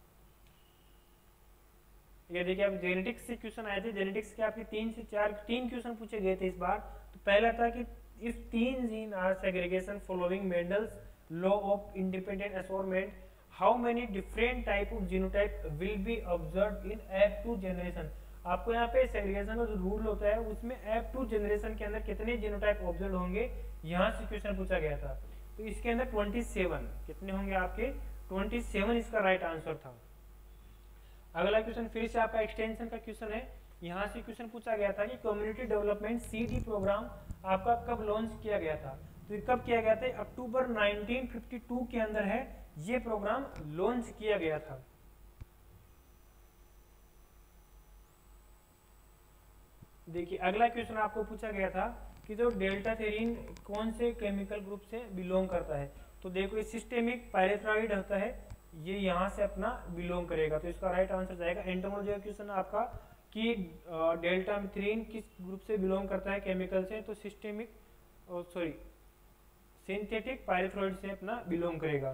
ये देखिए आप जेनेटिक्स से क्वेश्चन आए थे, जेनेटिक्स के आपके 3 से 3 क्वेश्चन पूछे गए थे इस बार। तो पहला था कि if 3 gene are segregation following Mendel's law of independent assortment, how many different type of genotype will be observed in F2 generation. आपको यहाँ पे सेग्रीगेशन का जो रूल होता है उसमें F2 जनरेशन के अंदर कितने जीनोटाइप ऑब्जर्व होंगे, यहाँ से क्वेश्चन पूछा गया था। तो इसके अंदर 27 कितने होंगे आपके, 27 इसका राइट आंसर था। अगला क्वेश्चन फिर से आपका एक्सटेंशन का क्वेश्चन है, यहाँ से क्वेश्चन पूछा गया था कि कम्युनिटी डेवलपमेंट CD प्रोग्राम आपका कब लॉन्च किया गया था, तो ये कब किया गया था, अक्टूबर 1952 के अंदर है ये प्रोग्राम लॉन्च किया गया था। देखिए अगला क्वेश्चन आपको पूछा गया था कि जो डेल्टा थेरीन कौन से केमिकल ग्रुप से बिलोंग करता है, तो देखो ये सिस्टेमिक पायरेथ्राइड होता है, ये यहाँ से अपना बिलोंग करेगा, तो इसका राइट आंसर जाएगा एंटोमोलॉजी का क्वेश्चन आपका कि डेल्टा मीथ्रीन किस ग्रुप से बिलोंग करता है केमिकल से, तो सिस्टेमिक सॉरी सिंथेटिक पायरेथ्रोइड से अपना बिलोंग करेगा।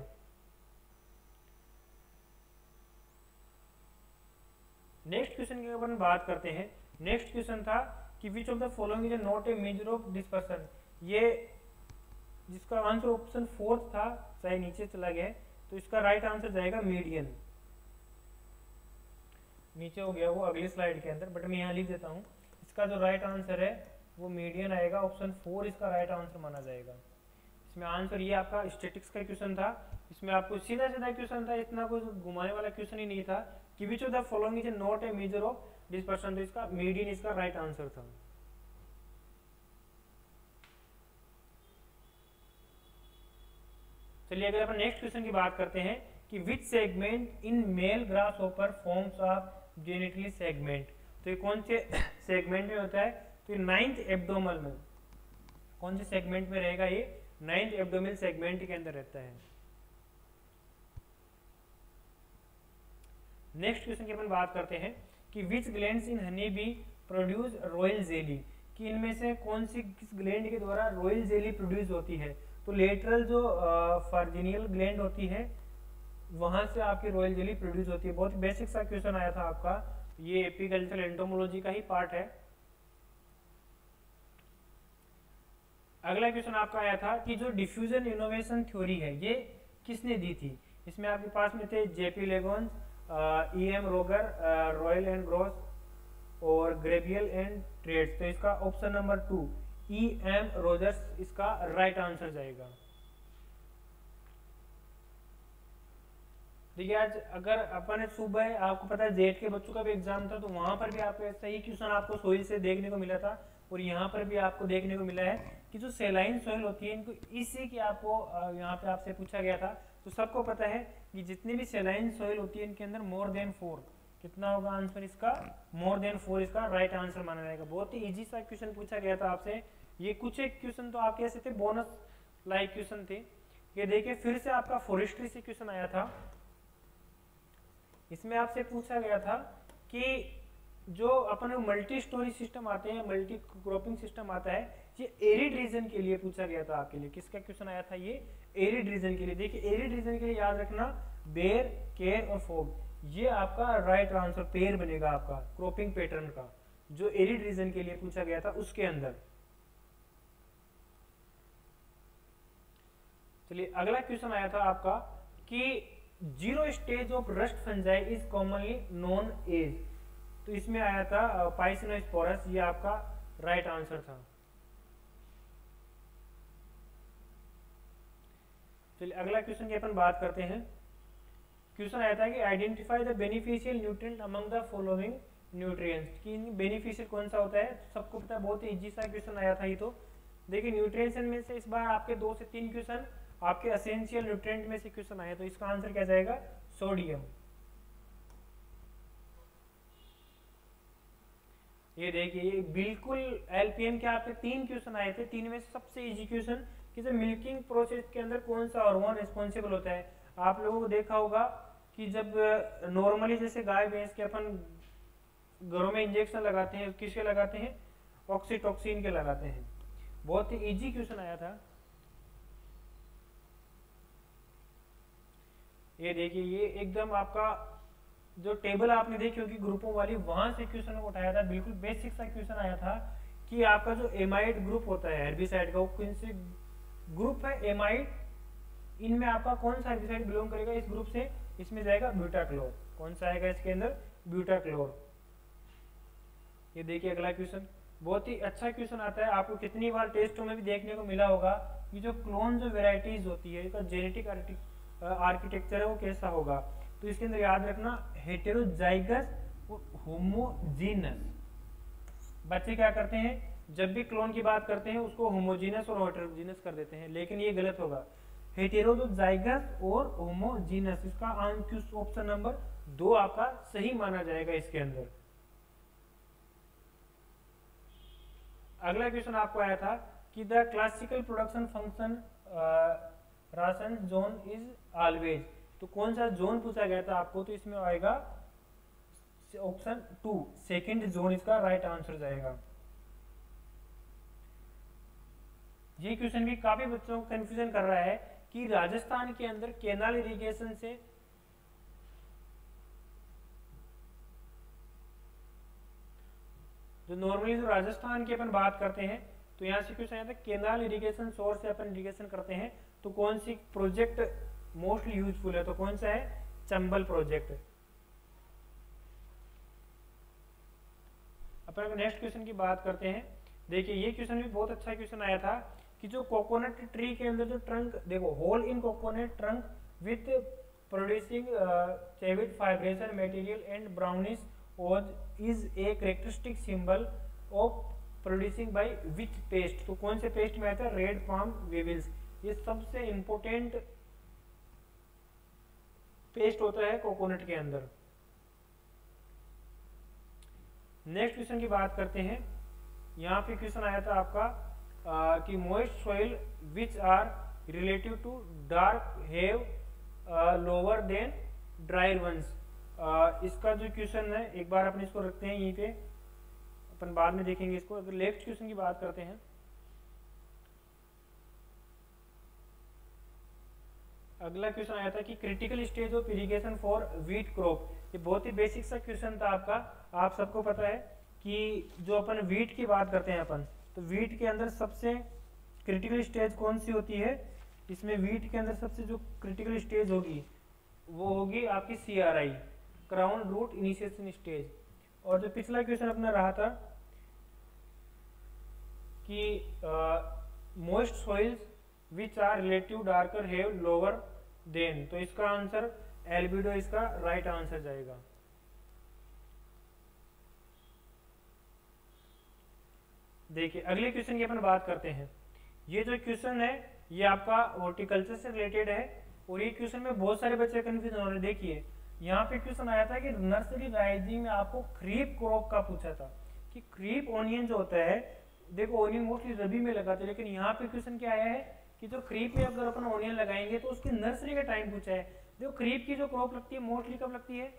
नेक्स्ट क्वेश्चन की अपन बात करते हैं। नेक्स्ट क्वेश्चन था कि which of the following is not a measure of dispersion, ये जिसका आंसर ऑप्शन 4 था, चाहे नीचे चला गया है, तो इसका राइट आंसर जाएगा मीडियन। नीचे हो गया वो अगली स्लाइड के अंदर, बट मैं यहाँ लिख देता हूँ। इसका जो राइट आंसर है वो मीडियन आएगा, ऑप्शन 4 इसका राइट आंसर माना जाएगा। इसमें आंसर ये आपका स्टैटिक्स का क्वेश्चन था, इसमें आपको सीधा सीधा क्वेश्चन था, इतना कुछ घुमाने वाला क्वेश्चन ही नहीं था कि which of the following is not a measure of dispersion, तो इसका मीडियन इसका राइट आंसर था। चलिए अगर अपन नेक्स्ट क्वेश्चन की बात करते हैं कि which segment in male grasshopper forms of genitally segment, तो ये कौन से सेगमेंट में होता है, तो ये 9th एब्डोमल में, कौन से सेगमेंट में रहेगा, ये 9th एब्डोमिनल सेगमेंट के अंदर रहता है। नेक्स्ट क्वेश्चन की अपन बात करते हैं कि which glands in honey bee produce royal jelly, कि इनमें से कौन सी किस ग्लैंड के द्वारा रॉयल जेली प्रोड्यूस होती है, तो लेटरल जो फार्जिनियल ग्लैंड होती है वहां से आपकी रॉयल जेली प्रोड्यूस होती है। बहुत बेसिक सा क्वेश्चन आया था आपका, ये एपिकल्चरल एंटोमोलॉजी का ही पार्ट है। अगला क्वेश्चन आपका आया था कि जो डिफ्यूजन इनोवेशन थ्योरी है ये किसने दी थी, इसमें आपके पास में थे जेपी लेगोन्स, E.M. Roger, Royal and Gross और ग्रेबियल एंड ट्रेड्स, तो इसका ऑप्शन नंबर 2 E.M. रोजर्स इसका राइट आंसर जाएगा। देखिए आज अगर अपन सुबह, आपको पता है जेट के बच्चों का भी एग्जाम था, तो वहां पर भी आपको ऐसा ही क्वेश्चन आपको सोइल से देखने को मिला था, और यहाँ पर भी आपको देखने को मिला है कि जो सेलाइन सोइल होती है इनको इसी की आपको यहाँ पे आपसे पूछा गया था। तो सबको पता है कि जितनी भी सेलाइन सोइल होती है इनके अंदर मोर देन 4, कितना होगा आंसर इसका, मोर देन 4 इसका राइट आंसर माना जाएगा। बहुत ही इजी सा क्वेश्चन पूछा गया था आपसे, ये कुछ एक क्वेश्चन तो आपके ऐसे थे बोनस लाइक क्वेश्चन थे। ये देखिए फिर से आपका फॉरेस्ट्री से क्वेश्चन आया था, इसमें आपसे पूछा गया था कि जो अपन मल्टी स्टोरी सिस्टम आते हैं, मल्टी क्रॉपिंग सिस्टम आता है, ये एरिड रीजन के लिए पूछा गया था आपके लिए। किसका क्वेश्चन आया था, ये एरिड रीजन के लिए। देखिए एरिड रीजन के लिए याद रखना बेर, केर और फोग, ये आपका राइट आंसर पेयर बनेगा आपका क्रॉपिंग पैटर्न का, जो एरिड रीजन के लिए पूछा गया था उसके अंदर। चलिए अगला क्वेश्चन आया था आपका कि 0 stage of rust fungi is commonly known as, तो इसमें आया था पाइसिनोस्पोरस, ये आपका राइट आंसर था। चलिए अगला क्वेश्चन की अपन बात करते हैं। क्वेश्चन आया था कि identify the beneficial nutrient among the following nutrients, कि बेनिफिशियल कौन सा होता है, सबको पता है, बहुत ही इजी सा क्वेश्चन आया था ये तो। देखिए न्यूट्रिएंट्स में से इस बार आपके 2 से 3 क्वेश्चन आपके एसेंशियल न्यूट्रिएंट में से क्वेश्चन आए, तो इसका आंसर क्या जाएगा, सोडियम। ये देखिए ये बिल्कुल एलपीएम के आपके 3 क्वेश्चन आए थे, 3 में से सबसे इजी क्वेश्चन कि मिल्किंग प्रोसेस के अंदर कौन सा हार्मोन रिस्पॉन्सिबल होता है। आप लोगों को देखा होगा कि जब नॉर्मली जैसे गाय भैंस के अपन घरों में इंजेक्शन लगाते हैं, किसके लगाते हैं, ऑक्सीटॉक्सिन के लगाते हैं। बहुत ही इजी क्वेश्चन आया था। ये देखिए ये एकदम आपका जो टेबल आपने देखी होगी ग्रुपों वाली, वहां से क्वेश्चन उठाया था, बिल्कुल बेसिक सा क्वेश्चन आया था कि आपका जो एमाइड ग्रुप होता है हेर्बिसाइड का, वो कौन से ग्रुप है, एमाइड, इनमें आपका कौन सा हेर्बिसाइड बिलोंग करेगा इस ग्रुप से, इसमें जाएगा ब्यूटाक्लोर। कौन सा आएगा इसके अंदर, ब्यूटाक्लोर। ये देखिए अगला क्वेश्चन बहुत ही अच्छा क्वेश्चन आता है, आपको कितनी बार टेस्टों में भी देखने को मिला होगा कि जो क्लोन जो वेराइटीज होती है, इसका जेनेटिक आर्किटेक्चर है वो कैसा होगा। तो इसके अंदर याद रखना हेटेरोजाइगस और होमोजीनस। बच्चे क्या करते हैं, जब भी क्लोन की बात करते हैं उसको होमोजीनस और हेटेरोजीनस कर देते हैं, लेकिन ये गलत होगा, हेटेरोजाइगस और होमोजीनस। इसका आंसर ऑप्शन नंबर 2 आपका सही माना जाएगा इसके अंदर। अगला क्वेश्चन आपको आया था कि the classical production function rational zone is always, तो कौन सा जोन पूछा गया था आपको, तो इसमें आएगा ऑप्शन 2 सेकंड जोन इसका राइट आंसर जाएगा। ये क्वेश्चन भी काफी बच्चों को कंफ्यूजन कर रहा है कि राजस्थान के अंदर कैनाल इरिगेशन से जो नॉर्मली जो राजस्थान की अपन बात करते हैं, तो यहाँ से क्वेश्चन आता है कैनाल इरिगेशन सोर्स से अपन इरिगेशन करते हैं, तो कौन सी प्रोजेक्ट मोस्टली यूजफुल है, तो कौन सा है, चंबल प्रोजेक्ट। अपन नेक्स्ट क्वेश्चन की बात करते हैं। देखिए ये क्वेश्चन भी बहुत अच्छा क्वेश्चन आया था कि जो कोकोनट ट्री के अंदर जो ट्रंक, देखो hole in coconut trunk with producing chewed fibrous material and brownish ooze is a characteristic symbol of producing by which pest, तो कौन से पेस्ट में आता है, रेड पाम वेविल्स। ये सबसे इंपोर्टेंट पेस्ट होता है कोकोनट के अंदर। नेक्स्ट क्वेश्चन की बात करते हैं। यहाँ पे क्वेश्चन आया था आपका कि moist soil which are relative to dark have lower than dry ones. इसका जो क्वेश्चन है एक बार अपन इसको रखते हैं यहीं पे, अपन बाद में देखेंगे इसको। अगर नेक्स्ट क्वेश्चन की बात करते हैं, अगला क्वेश्चन आया था कि critical stage of irrigation for wheat crop. ये बहुत ही बेसिक सा क्वेश्चन था आपका। आप सबको पता है कि जो अपन व्हीट की बात करते हैं अपन, तो व्हीट के अंदर सबसे क्रिटिकल स्टेज कौन सी होती है, इसमें व्हीट के अंदर सबसे जो क्रिटिकल स्टेज होगी वो होगी आपकी CRI, crown root initiation stage. और जो पिछला क्वेश्चन अपना रहा था कि most soils which are relative darker have lower than, तो इसका आंसर एल्बिडो इसका राइट आंसर जाएगा। देखिए अगले क्वेश्चन की अपन बात करते हैं। ये जो क्वेश्चन है ये आपका हॉर्टिकल्चर से रिलेटेड है और ये क्वेश्चन में बहुत सारे बच्चे कंफ्यूज हो रहे हैं। देखिए यहाँ पे क्वेश्चन आया था कि नर्सरी राइजिंग में आपको क्रीप क्रॉप का पूछा था कि क्रीप ऑनियन जो होता है, देखो ऑनियन मोस्टली रबी में लगाते हैं, लेकिन यहाँ पे क्वेश्चन क्या आया है कि जो क्रीप में अगर अपन ऑनियन लगाएंगे तो उसकी नर्सरी का टाइम पूछा है। देखो क्रीप की जो क्रॉप लगती है मोस्टली कब लगती है,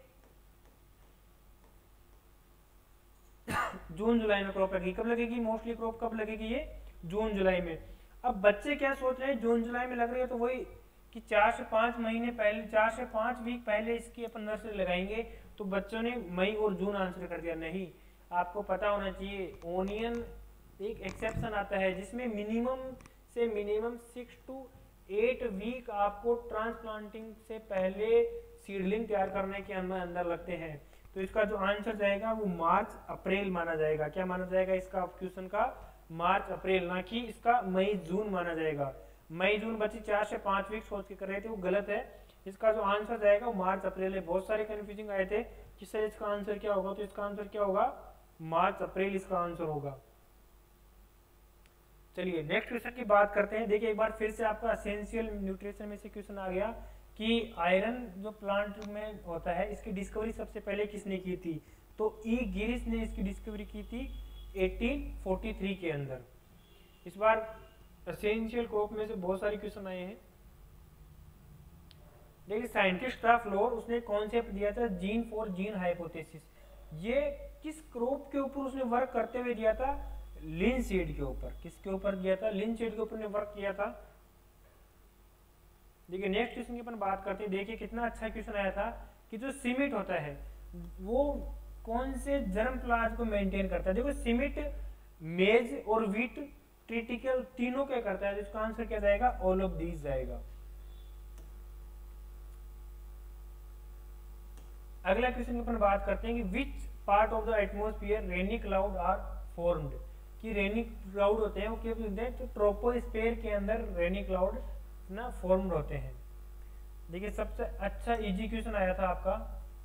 जून जुलाई में क्रॉप लगेगी। कब लगेगी मोस्टली क्रॉप, कब लगेगी ये, जून जुलाई में। अब बच्चे क्या सोच रहे हैं, जून जुलाई में लग रही है तो वही कि 4 से 5 महीने पहले, 4 से 5 वीक पहले इसकी अपन नर्सरी लगाएंगे, तो बच्चों ने मई और जून आंसर कर दिया। नहीं, आपको पता होना चाहिए ओनियन एक एक्सेप्शन आता है जिसमें मिनिमम से मिनिमम 6 to 8 वीक आपको ट्रांसप्लांटिंग से पहले सीडलिंग तैयार करने के अंदर लगते हैं। तो इसका जो आंसर जाएगा वो मार्च अप्रैल माना जाएगा। क्या माना जाएगा इसका क्वेश्चन का, मार्च अप्रैल, ना कि इसका मई जून माना जाएगा। मई जून बच्चे 4 से 5 वीक सोच के कर रहे थे, वो गलत है। इसका जो आंसर जाएगा वो मार्च अप्रैल है। बहुत सारे कंफ्यूजिंग आए थे कि सर इसका आंसर क्या होगा, तो इसका आंसर क्या होगा, मार्च अप्रैल इसका आंसर होगा। चलिए नेक्स्ट क्वेश्चन की बात करते हैं। देखिए एक बार फिर से आपका एसेंशियल न्यूट्रिशन में से क्वेश्चन आ गया कि आयरन जो प्लांट में होता है इसकी डिस्कवरी सबसे पहले किसने की थी, तो ई गिरिस ने इसकी डिस्कवरी की थी 1843 के अंदर। इस बार एसेंशियल क्रॉप में से बहुत सारे क्वेश्चन आए हैं। देखिए साइंटिस्ट था फ्लोर, उसने कॉन्सेप्ट दिया था जीन फॉर जीन हाइपोथेसिस। ये किस क्रॉप के ऊपर उसने वर्क करते हुए दिया था, लिनसीड के ऊपर। किसके ऊपर दिया था, लिनसीड के ऊपर ने वर्क किया था। देखिए नेक्स्ट क्वेश्चन की अपन बात करते हैं। देखिए कितना अच्छा क्वेश्चन आया था कि जो सीमिट होता है वो कौन से जर्म प्लाज को मेंटेन करता है। देखो सीमिट मेज और वीट क्रिटिकल तीनों क्या करता है, जिसका आंसर क्या जाएगा, ऑल ऑफ दीज जाएगा। अगला क्वेश्चन अपन बात करते हैं कि which part of the atmosphere rainy cloud are formed. कि रेनी क्लाउड होते हैं वो क्या बोलते हैं, तो ट्रोपोस्फेयर के अंदर रेनी क्लाउड ना फॉर्म्ड होते हैं। देखिए सबसे अच्छा इजी क्वेश्चन आया था आपका,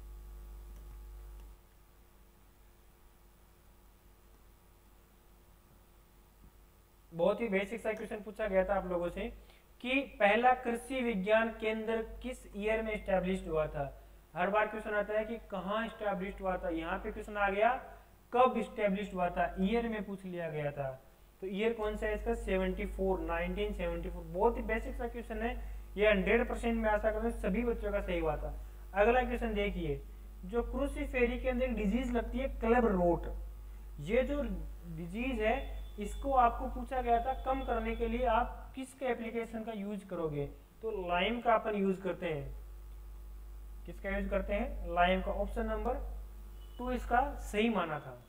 बहुत ही बेसिक सा क्वेश्चन पूछा गया था आप लोगों से कि पहला कृषि विज्ञान केंद्र किस ईयर में एस्टैब्लिश हुआ था। हर बार क्वेश्चन आता है कि कहाँ एस्टैब्लिश हुआ था, यहाँ पे क्वेश्चन आ गया कब एस्टैब्लिश हुआ था, ईयर में पूछ लिया गया था। तो ईयर कौन सा है इसका, 1974। बहुत ही बेसिक सा क्वेश्चन है, ये 100% में आशा करता हूँ सभी बच्चों का सही हुआ था। अगला क्वेश्चन देखिए, जो क्रूसिफेरी के अंदर एक डिजीज लगती है क्लब रोट, ये जो डिजीज है इसको आपको पूछा गया था कम करने के लिए आप किसके एप्लीकेशन का यूज करोगे, तो लाइम का अपन यूज करते हैं। किसका यूज करते हैं? लाइम का। ऑप्शन नंबर 2 इसका सही माना था।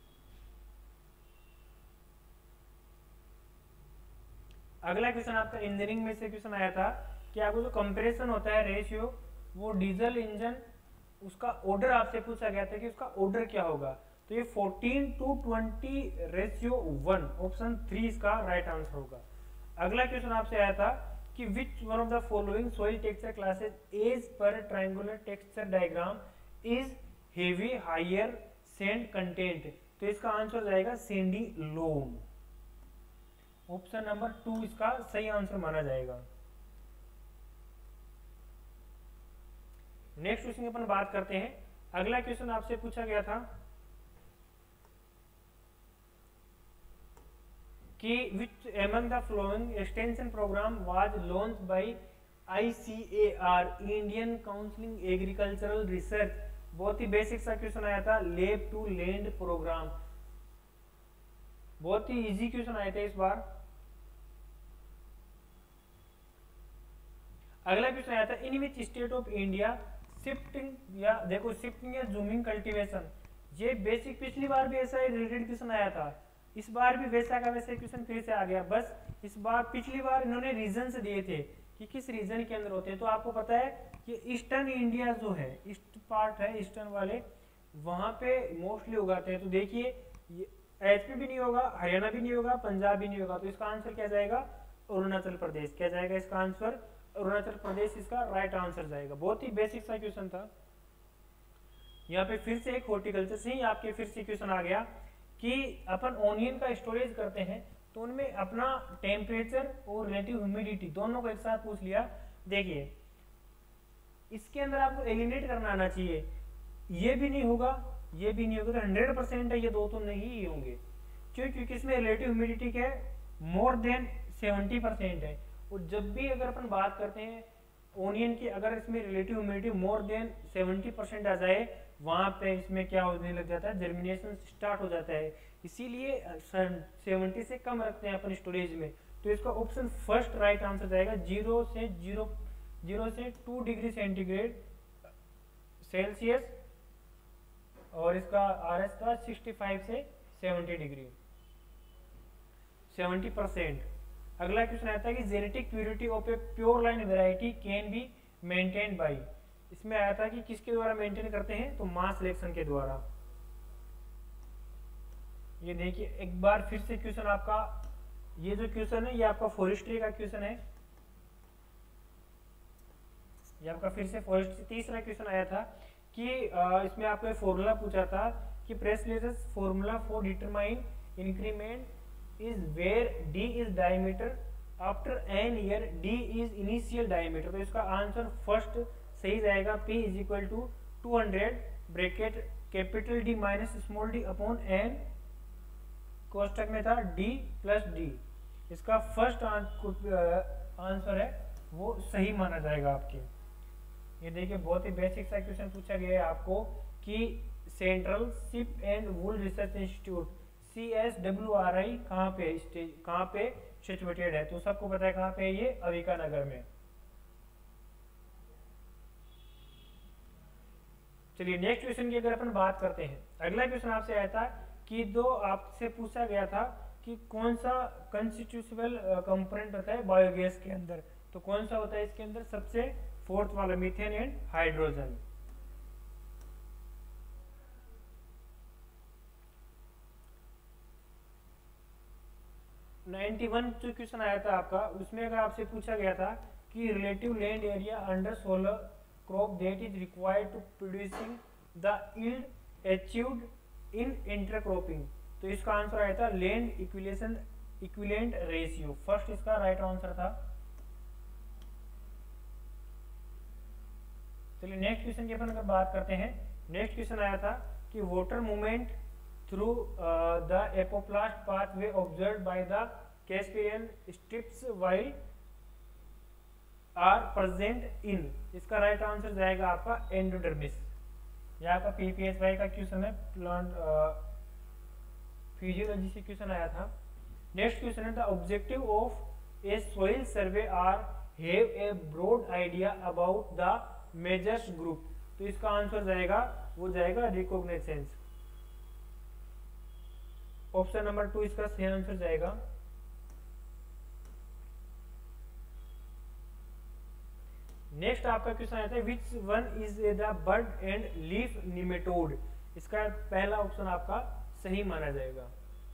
अगला क्वेश्चन आपका इंजीनियरिंग में से क्वेश्चन आया था कि आपको जो कंपैरिजन होता है रेशियो, वो डीजल इंजन, उसका ऑर्डर आपसे पूछा गया था कि उसका ऑर्डर क्या होगा, तो ये 14:20:1। ऑप्शन 3 इसका राइट आंसर होगा। अगला क्वेश्चन आपसे आया था कि which one of the following soil texture classes as per triangular texture diagram is heavy higher sand content, तो इसका आंसर जाएगा सैंडी लोम। ऑप्शन नंबर 2 इसका सही आंसर माना जाएगा। नेक्स्ट क्वेश्चन अपन बात करते हैं। अगला क्वेश्चन आपसे पूछा गया था कि which among the following extension program was launched by ICAR, Indian counselling agricultural research. बहुत ही बेसिक सा क्वेश्चन आया था, लेब टू लैंड प्रोग्राम। बहुत ही इजी क्वेश्चन आए थे इस बार। अगला क्वेश्चन आया था in which state of India shifting, या देखो शिफ्टिंग या जूमिंग कल्टीवेशन, ये बेसिक पिछली बार भी ऐसा रिलेटेड क्वेश्चन आया था, इस बार भी वैसा का वैसे क्वेश्चन फिर से आ गया। बस इस बार पिछली बार इन्होंने रीजन दिए थे कि किस रीजन के अंदर होते हैं, तो आपको पता है कि ईस्टर्न इंडिया जो है, ईस्ट पार्ट है ईस्टर्न वाले, वहां पे मोस्टली उगाते हैं। तो देखिए HP भी नहीं होगा, हरियाणा भी नहीं होगा, पंजाब भी नहीं होगा, तो इसका आंसर क्या जाएगा? अरुणाचल प्रदेश। क्या जाएगा इसका आंसर? अरुणाचल प्रदेश इसका राइट आंसर जाएगा। बहुत ही बेसिक सा क्वेश्चन था। यहाँ पे फिर से एक हॉर्टिकल्चर से ही आपके फिर से क्वेश्चन आ गया कि अपन ओनियन का स्टोरेज करते हैं तो उनमें अपना टेम्परेचर और रिलेटिव ह्यूमिडिटी दोनों को एक साथ पूछ लिया। देखिए इसके अंदर आपको एलिमिनेट करना आना चाहिए, ये भी नहीं होगा, ये भी नहीं होगा, तो 100% है ये दो तो नहीं ही होंगे। क्यों? क्योंकि इसमें रिलेटिव ह्यूमिडिटी क्या है? मोर देन 70% है। और जब भी अगर अपन बात करते हैं ओनियन की, अगर इसमें रिलेटिव ह्यूमिडिटी मोर देन 70% आ जाए, वहां पे इसमें क्या होने लग जाता है? जर्मिनेशन स्टार्ट हो जाता है। इसीलिए 70 से कम रखते हैं अपन स्टोरेज में। तो इसका ऑप्शन फर्स्ट राइट आंसर जाएगा 0 से 2 डिग्री सेंटीग्रेड सेल्सियस, और इसका RS था 65 से 70 डिग्री 70%। अगला क्वेश्चन आता है कि genetic purity of a pure line variety can be maintain by, इसमें आया था कि किसके द्वारा मेंटेन करते हैं? तो मास सिलेक्शन के द्वारा। ये देखिए एक बार फिर से क्वेश्चन आपका, ये जो क्वेश्चन है ये आपका फॉरेस्ट्री का क्वेश्चन है, ये आपका फिर से फॉरेस्ट्री तीसरा क्वेश्चन आया था कि इसमें आपको एक फॉर्मूला पूछा था कि press release formula for determine increment is where d is diameter after n year d is initial diameter। तो इसका आंसर फर्स्ट सही जाएगा, P is equal to 200 bracket capital D minus small d upon n, कोष्टक में था d plus d। इसका first answer है वो सही माना जाएगा आपके। ये देखिए बहुत ही बेसिक सा क्वेश्चन पूछा गया है आपको कि central sheep and wool research institute CSWRI कहाँ पे सिचुएटेड है? तो सबको पता है कहाँ पे है ये? अविका नगर में। चलिए नेक्स्ट क्वेश्चन की अगर अपन बात करते हैं, अगला क्वेश्चन आपसे आया था कि दो आपसे पूछा गया था कि कौन सा कंस्टिट्यूशनल कंपोनेंट होता है बायोगैस के अंदर, तो कौन सा होता है इसके अंदर? सबसे फोर्थ वाला, मीथेन एंड हाइड्रोजन। जो क्वेश्चन आया था आपका, उसमें अगर आपसे पूछा गया था कि relative land area under solar crop that is required to producing the yield achieved in intercropping, तो इसका आंसर आया था लैंड इक्विवेलेंट रेशियो। फर्स्ट इसका राइट आंसर था। चलिए नेक्स्ट क्वेश्चन की अपन अगर बात करते हैं, नेक्स्ट क्वेश्चन आया था कि water movement through the apoplast pathway observed by the Casparian strips while are present in, इसका राइट आंसर जाएगा आपका एंडोडर्मिस। यह आपका PPSY का क्वेश्चन है, प्लांट फिजियोलॉजी से क्वेश्चन आया था। नेक्स्ट क्वेश्चन है the objective of a soil survey are have a broad idea about the majors group, तो इसका आंसर जाएगा वो जाएगा रिकॉग्निसेंस। ऑप्शन नंबर 2 इसका सही आंसर जाएगा। नेक्स्ट आपका क्वेश्चन आता है which one is the bird and leaf nematode, इसका पहला ऑप्शन आपका सही माना जाएगा।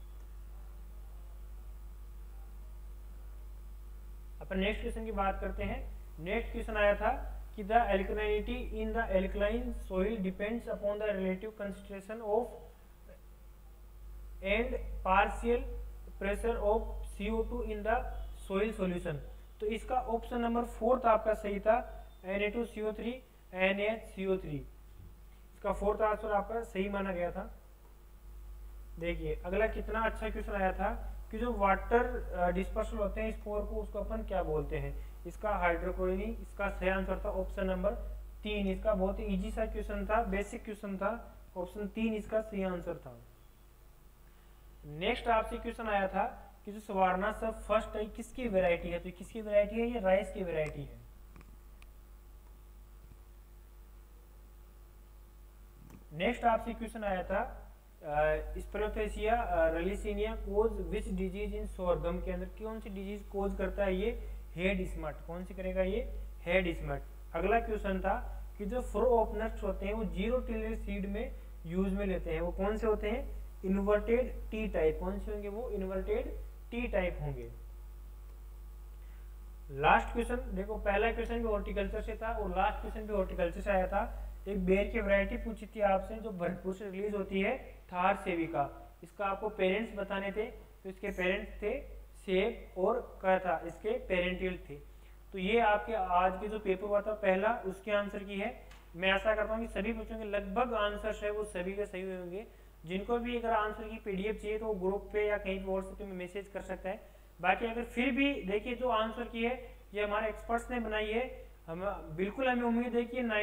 अपन नेक्स्ट क्वेश्चन की बात करते हैं। नेक्स्ट क्वेश्चन आया था कि the alkalinity in the alkaline soil depends upon the relative concentration of and partial pressure of CO2 in the soil solution, तो इसका ऑप्शन नंबर 4 आपका सही था, Na2CO3 NaCO3, इसका 4th आंसर आपका सही माना गया था। देखिए अगला कितना अच्छा क्वेश्चन आया था कि जो वाटर डिस्पर्सल होते हैं स्पोर को, उसको अपन क्या बोलते हैं, इसका हाइड्रोक्लोरिनी, इसका सही आंसर था ऑप्शन नंबर 3। इसका बहुत ही इजी सा क्वेश्चन था, बेसिक क्वेश्चन था, ऑप्शन 3 इसका सही आंसर था। नेक्स्ट आपसे क्वेश्चन आया था कि जो सवारना सब फर्स्ट है किसकी वैरायटी है, तो किसकी वैरायटी है, ये राइस की वैरायटी है। नेक्स्ट आपसे क्वेश्चन आया था स्पेरोथेसिया रलिसिनिया कोज विच डिजीज इन सोरगम के अंदर कौन सी डिजीज कोज करता है, ये हेड स्मट, कौन सी करेगा ये हेड स्मट। अगला क्वेश्चन था कि जो फ्रो ओपनर्स होते हैं वो 0 टिलर सीड में यूज में लेते हैं, वो कौन से होते हैं, इन्वर्टेड टी टाइप, कौन से होंगे वो इन्वर्टेड टी टाइप होंगे। लास्ट क्वेश्चन देखो, पहला क्वेश्चन भी हॉर्टिकल्चर से था और लास्ट क्वेश्चन भी हॉर्टिकल्चर से आया था। एक बेर की वैरायटी पूछी थी आपसे जो भरतपुर से रिलीज होती है, थार सेविका, इसका आपको पेरेंट्स बताने थे, तो इसके पेरेंट्स थे सेब और क्या था, इसके पेरेंटियल थे। तो ये आपके आज के जो पेपर हुआ था पहला, उसके आंसर की है। मैं आशा करता हूँ कि सभी बच्चों के लगभग आंसर है वो सभी के सही होंगे। जिनको भी अगर आंसर की PDF चाहिए तो वो ग्रुप पे या कहीं व्हाट्सएप में मैसेज कर सकता है। बाकी अगर फिर भी देखिए जो आंसर की है ये हमारे एक्सपर्ट्स ने बनाई है, हम बिल्कुल हमें उम्मीद है कि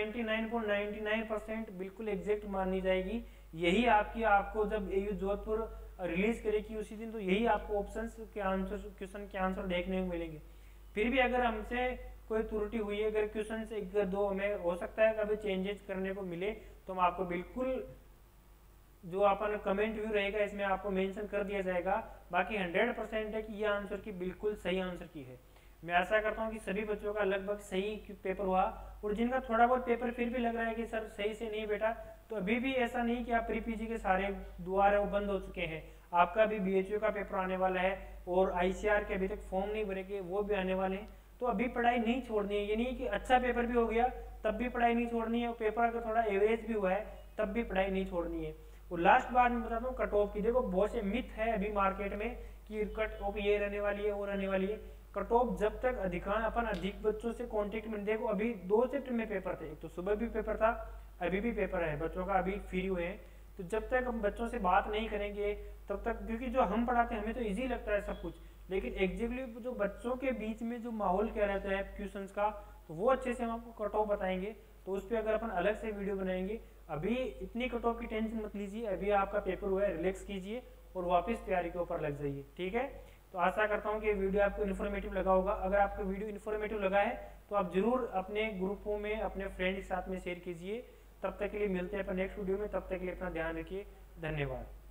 99.99% बिल्कुल एग्जैक्ट मानी जाएगी। यही आपको जब AU जोधपुर रिलीज करेगी उसी दिन, तो यही आपको ऑप्शंस के आंसर, क्वेश्चन के आंसर देखने को मिलेंगे। फिर भी अगर हमसे कोई त्रुटि हुई है, अगर क्वेश्चन से 1-2 हमें हो सकता है कभी चेंजेस करने को मिले, तो हम आपको बिल्कुल जो अपन कमेंट व्यू रहेगा इसमें आपको मेंशन कर दिया जाएगा। बाकी 100% है कि ये आंसर की बिल्कुल सही आंसर की है। मैं आशा करता हूँ कि सभी बच्चों का लगभग सही पेपर हुआ, और जिनका थोड़ा बहुत पेपर फिर भी लग रहा है कि सर सही से नहीं बैठा, तो अभी भी ऐसा नहीं कि आप प्री PG के सारे द्वार है वो बंद हो चुके हैं। आपका भी BHU का पेपर आने वाला है और ICR के अभी तक फॉर्म नहीं भरे के, वो भी आने वाले हैं। तो अभी पढ़ाई नहीं छोड़नी है, ये नहीं कि अच्छा पेपर भी हो गया तब भी पढ़ाई नहीं छोड़नी है, और पेपर अगर थोड़ा एवरेज भी हुआ है तब भी पढ़ाई नहीं छोड़नी है। और लास्ट बात मैं बताता हूँ कट ऑफ की। देखो बहुत से मिथ है अभी मार्केट में कि कट ऑफ ये रहने वाली है वो रहने वाली है। कट ऑफ जब तक अधिक बच्चों से कांटेक्ट में, देखो अभी 2 शिफ्ट में पेपर थे, एक तो सुबह भी पेपर था, अभी भी पेपर है बच्चों का, अभी फ्री हुए हैं। तो जब तक हम बच्चों से बात नहीं करेंगे तब तक, क्योंकि जो हम पढ़ाते हैं हमें तो ईजी लगता है सब कुछ, लेकिन एग्जैक्टली जो बच्चों के बीच में जो माहौल क्या रहता है क्वेश्चंस का, तो वो अच्छे से हम आपको कट ऑफ बताएंगे। तो उस पर अगर अपन अलग से वीडियो बनाएंगे। अभी इतनी कट ऑफ की टेंशन मत लीजिए, अभी आपका पेपर हुआ है, रिलैक्स कीजिए और वापस तैयारी के ऊपर लग जाइए, ठीक है। तो आशा करता हूँ कि वीडियो आपको इन्फॉर्मेटिव लगा होगा। अगर आपको वीडियो इन्फॉर्मेटिव लगा है तो आप जरूर अपने ग्रुपों में अपने फ्रेंड के साथ में शेयर कीजिए। तब तक के लिए मिलते हैं अपन नेक्स्ट वीडियो में, तब तक के लिए अपना ध्यान रखिए, धन्यवाद।